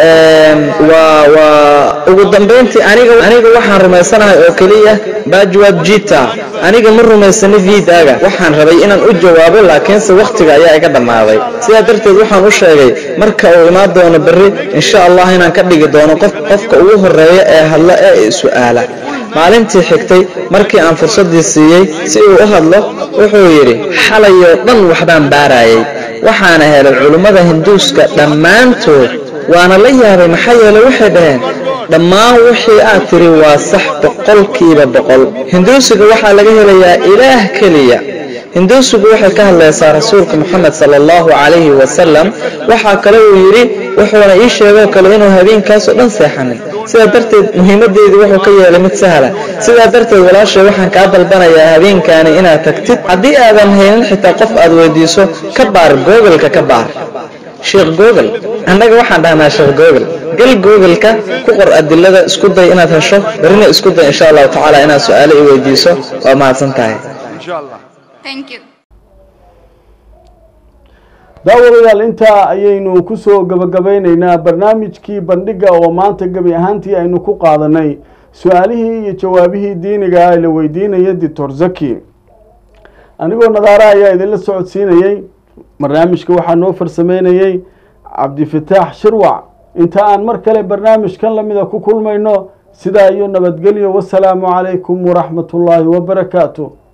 ugu dambeyntii aniga waxaan rumaysanahay oo kaliya Bajwad Jita, aniga ma rumaysani fiidaaga. waxaan rabay inaan u jawaabo laakiinse waqtiga ayaa iga dhamaaday. sidaa darteed waxaan u sheegay marka uu imaan doono berri insha Allah inaan ka dhigi doono qofka ugu horeeya ee hadla ee su'aala. maalintii xigtay markii aan fursadii siiyay si uu u hadlo wuxuu yiri xalayo dhan waxbaan baarayay, waxaana helay culimada hinduuska dhammaantood. waana la yaabay maxaa yeelay waxay dhaheen dhammaan wixii aad tiri waa sax 100%. hinduusiga waxaa laga helayaa ilaah kaliya. hinduusigu waxay ka hadlaysaa rasuulka Muhammad sallallahu alayhi wasallam. waxa kale uu yiri wuxuuna ii sheegay kale inuu habeenkaas oo dhan seexanin. sidaa darteed muhiimadeedu wuxuu ka yeelay mid sahla. sidaa darteed walaashay waxaan kaa dalbanayaa habeenkaani inaad tagtid. haddii aadan haynin xitaa qof aad weydiiso ka baar Google-ka ka baar Sheikh Google. annaga waxaan dhahnaa Sheikh Google. gal Google-ka ku qor adilada, isku day inaad hesho, barina isku day insha Allah taala inaad su'aalo i weydiiso. waa mahadsan tahay. insha Allah. Thank you. daawadayaal intaa ayaynu ku soo gabagabeynaynaa barnaamijkii bandhiga oo maanta gabi ahaantii aynu ku qaadanay su'aalihii iyo jawaabihii diiniga ah ee la weydiinayay Dr. Zaki. anigoo nadaara ayaa idinla socodsiinayay. barnaamijka waxaa noo farsameynayay Cabdifataax Shirwac. inta aan mar kale barnaamijkan lamida ku kulmayno sidaa iyo nabadgelyo. wassalaamu calaykum waraxmatullaahi wabarakaatuh.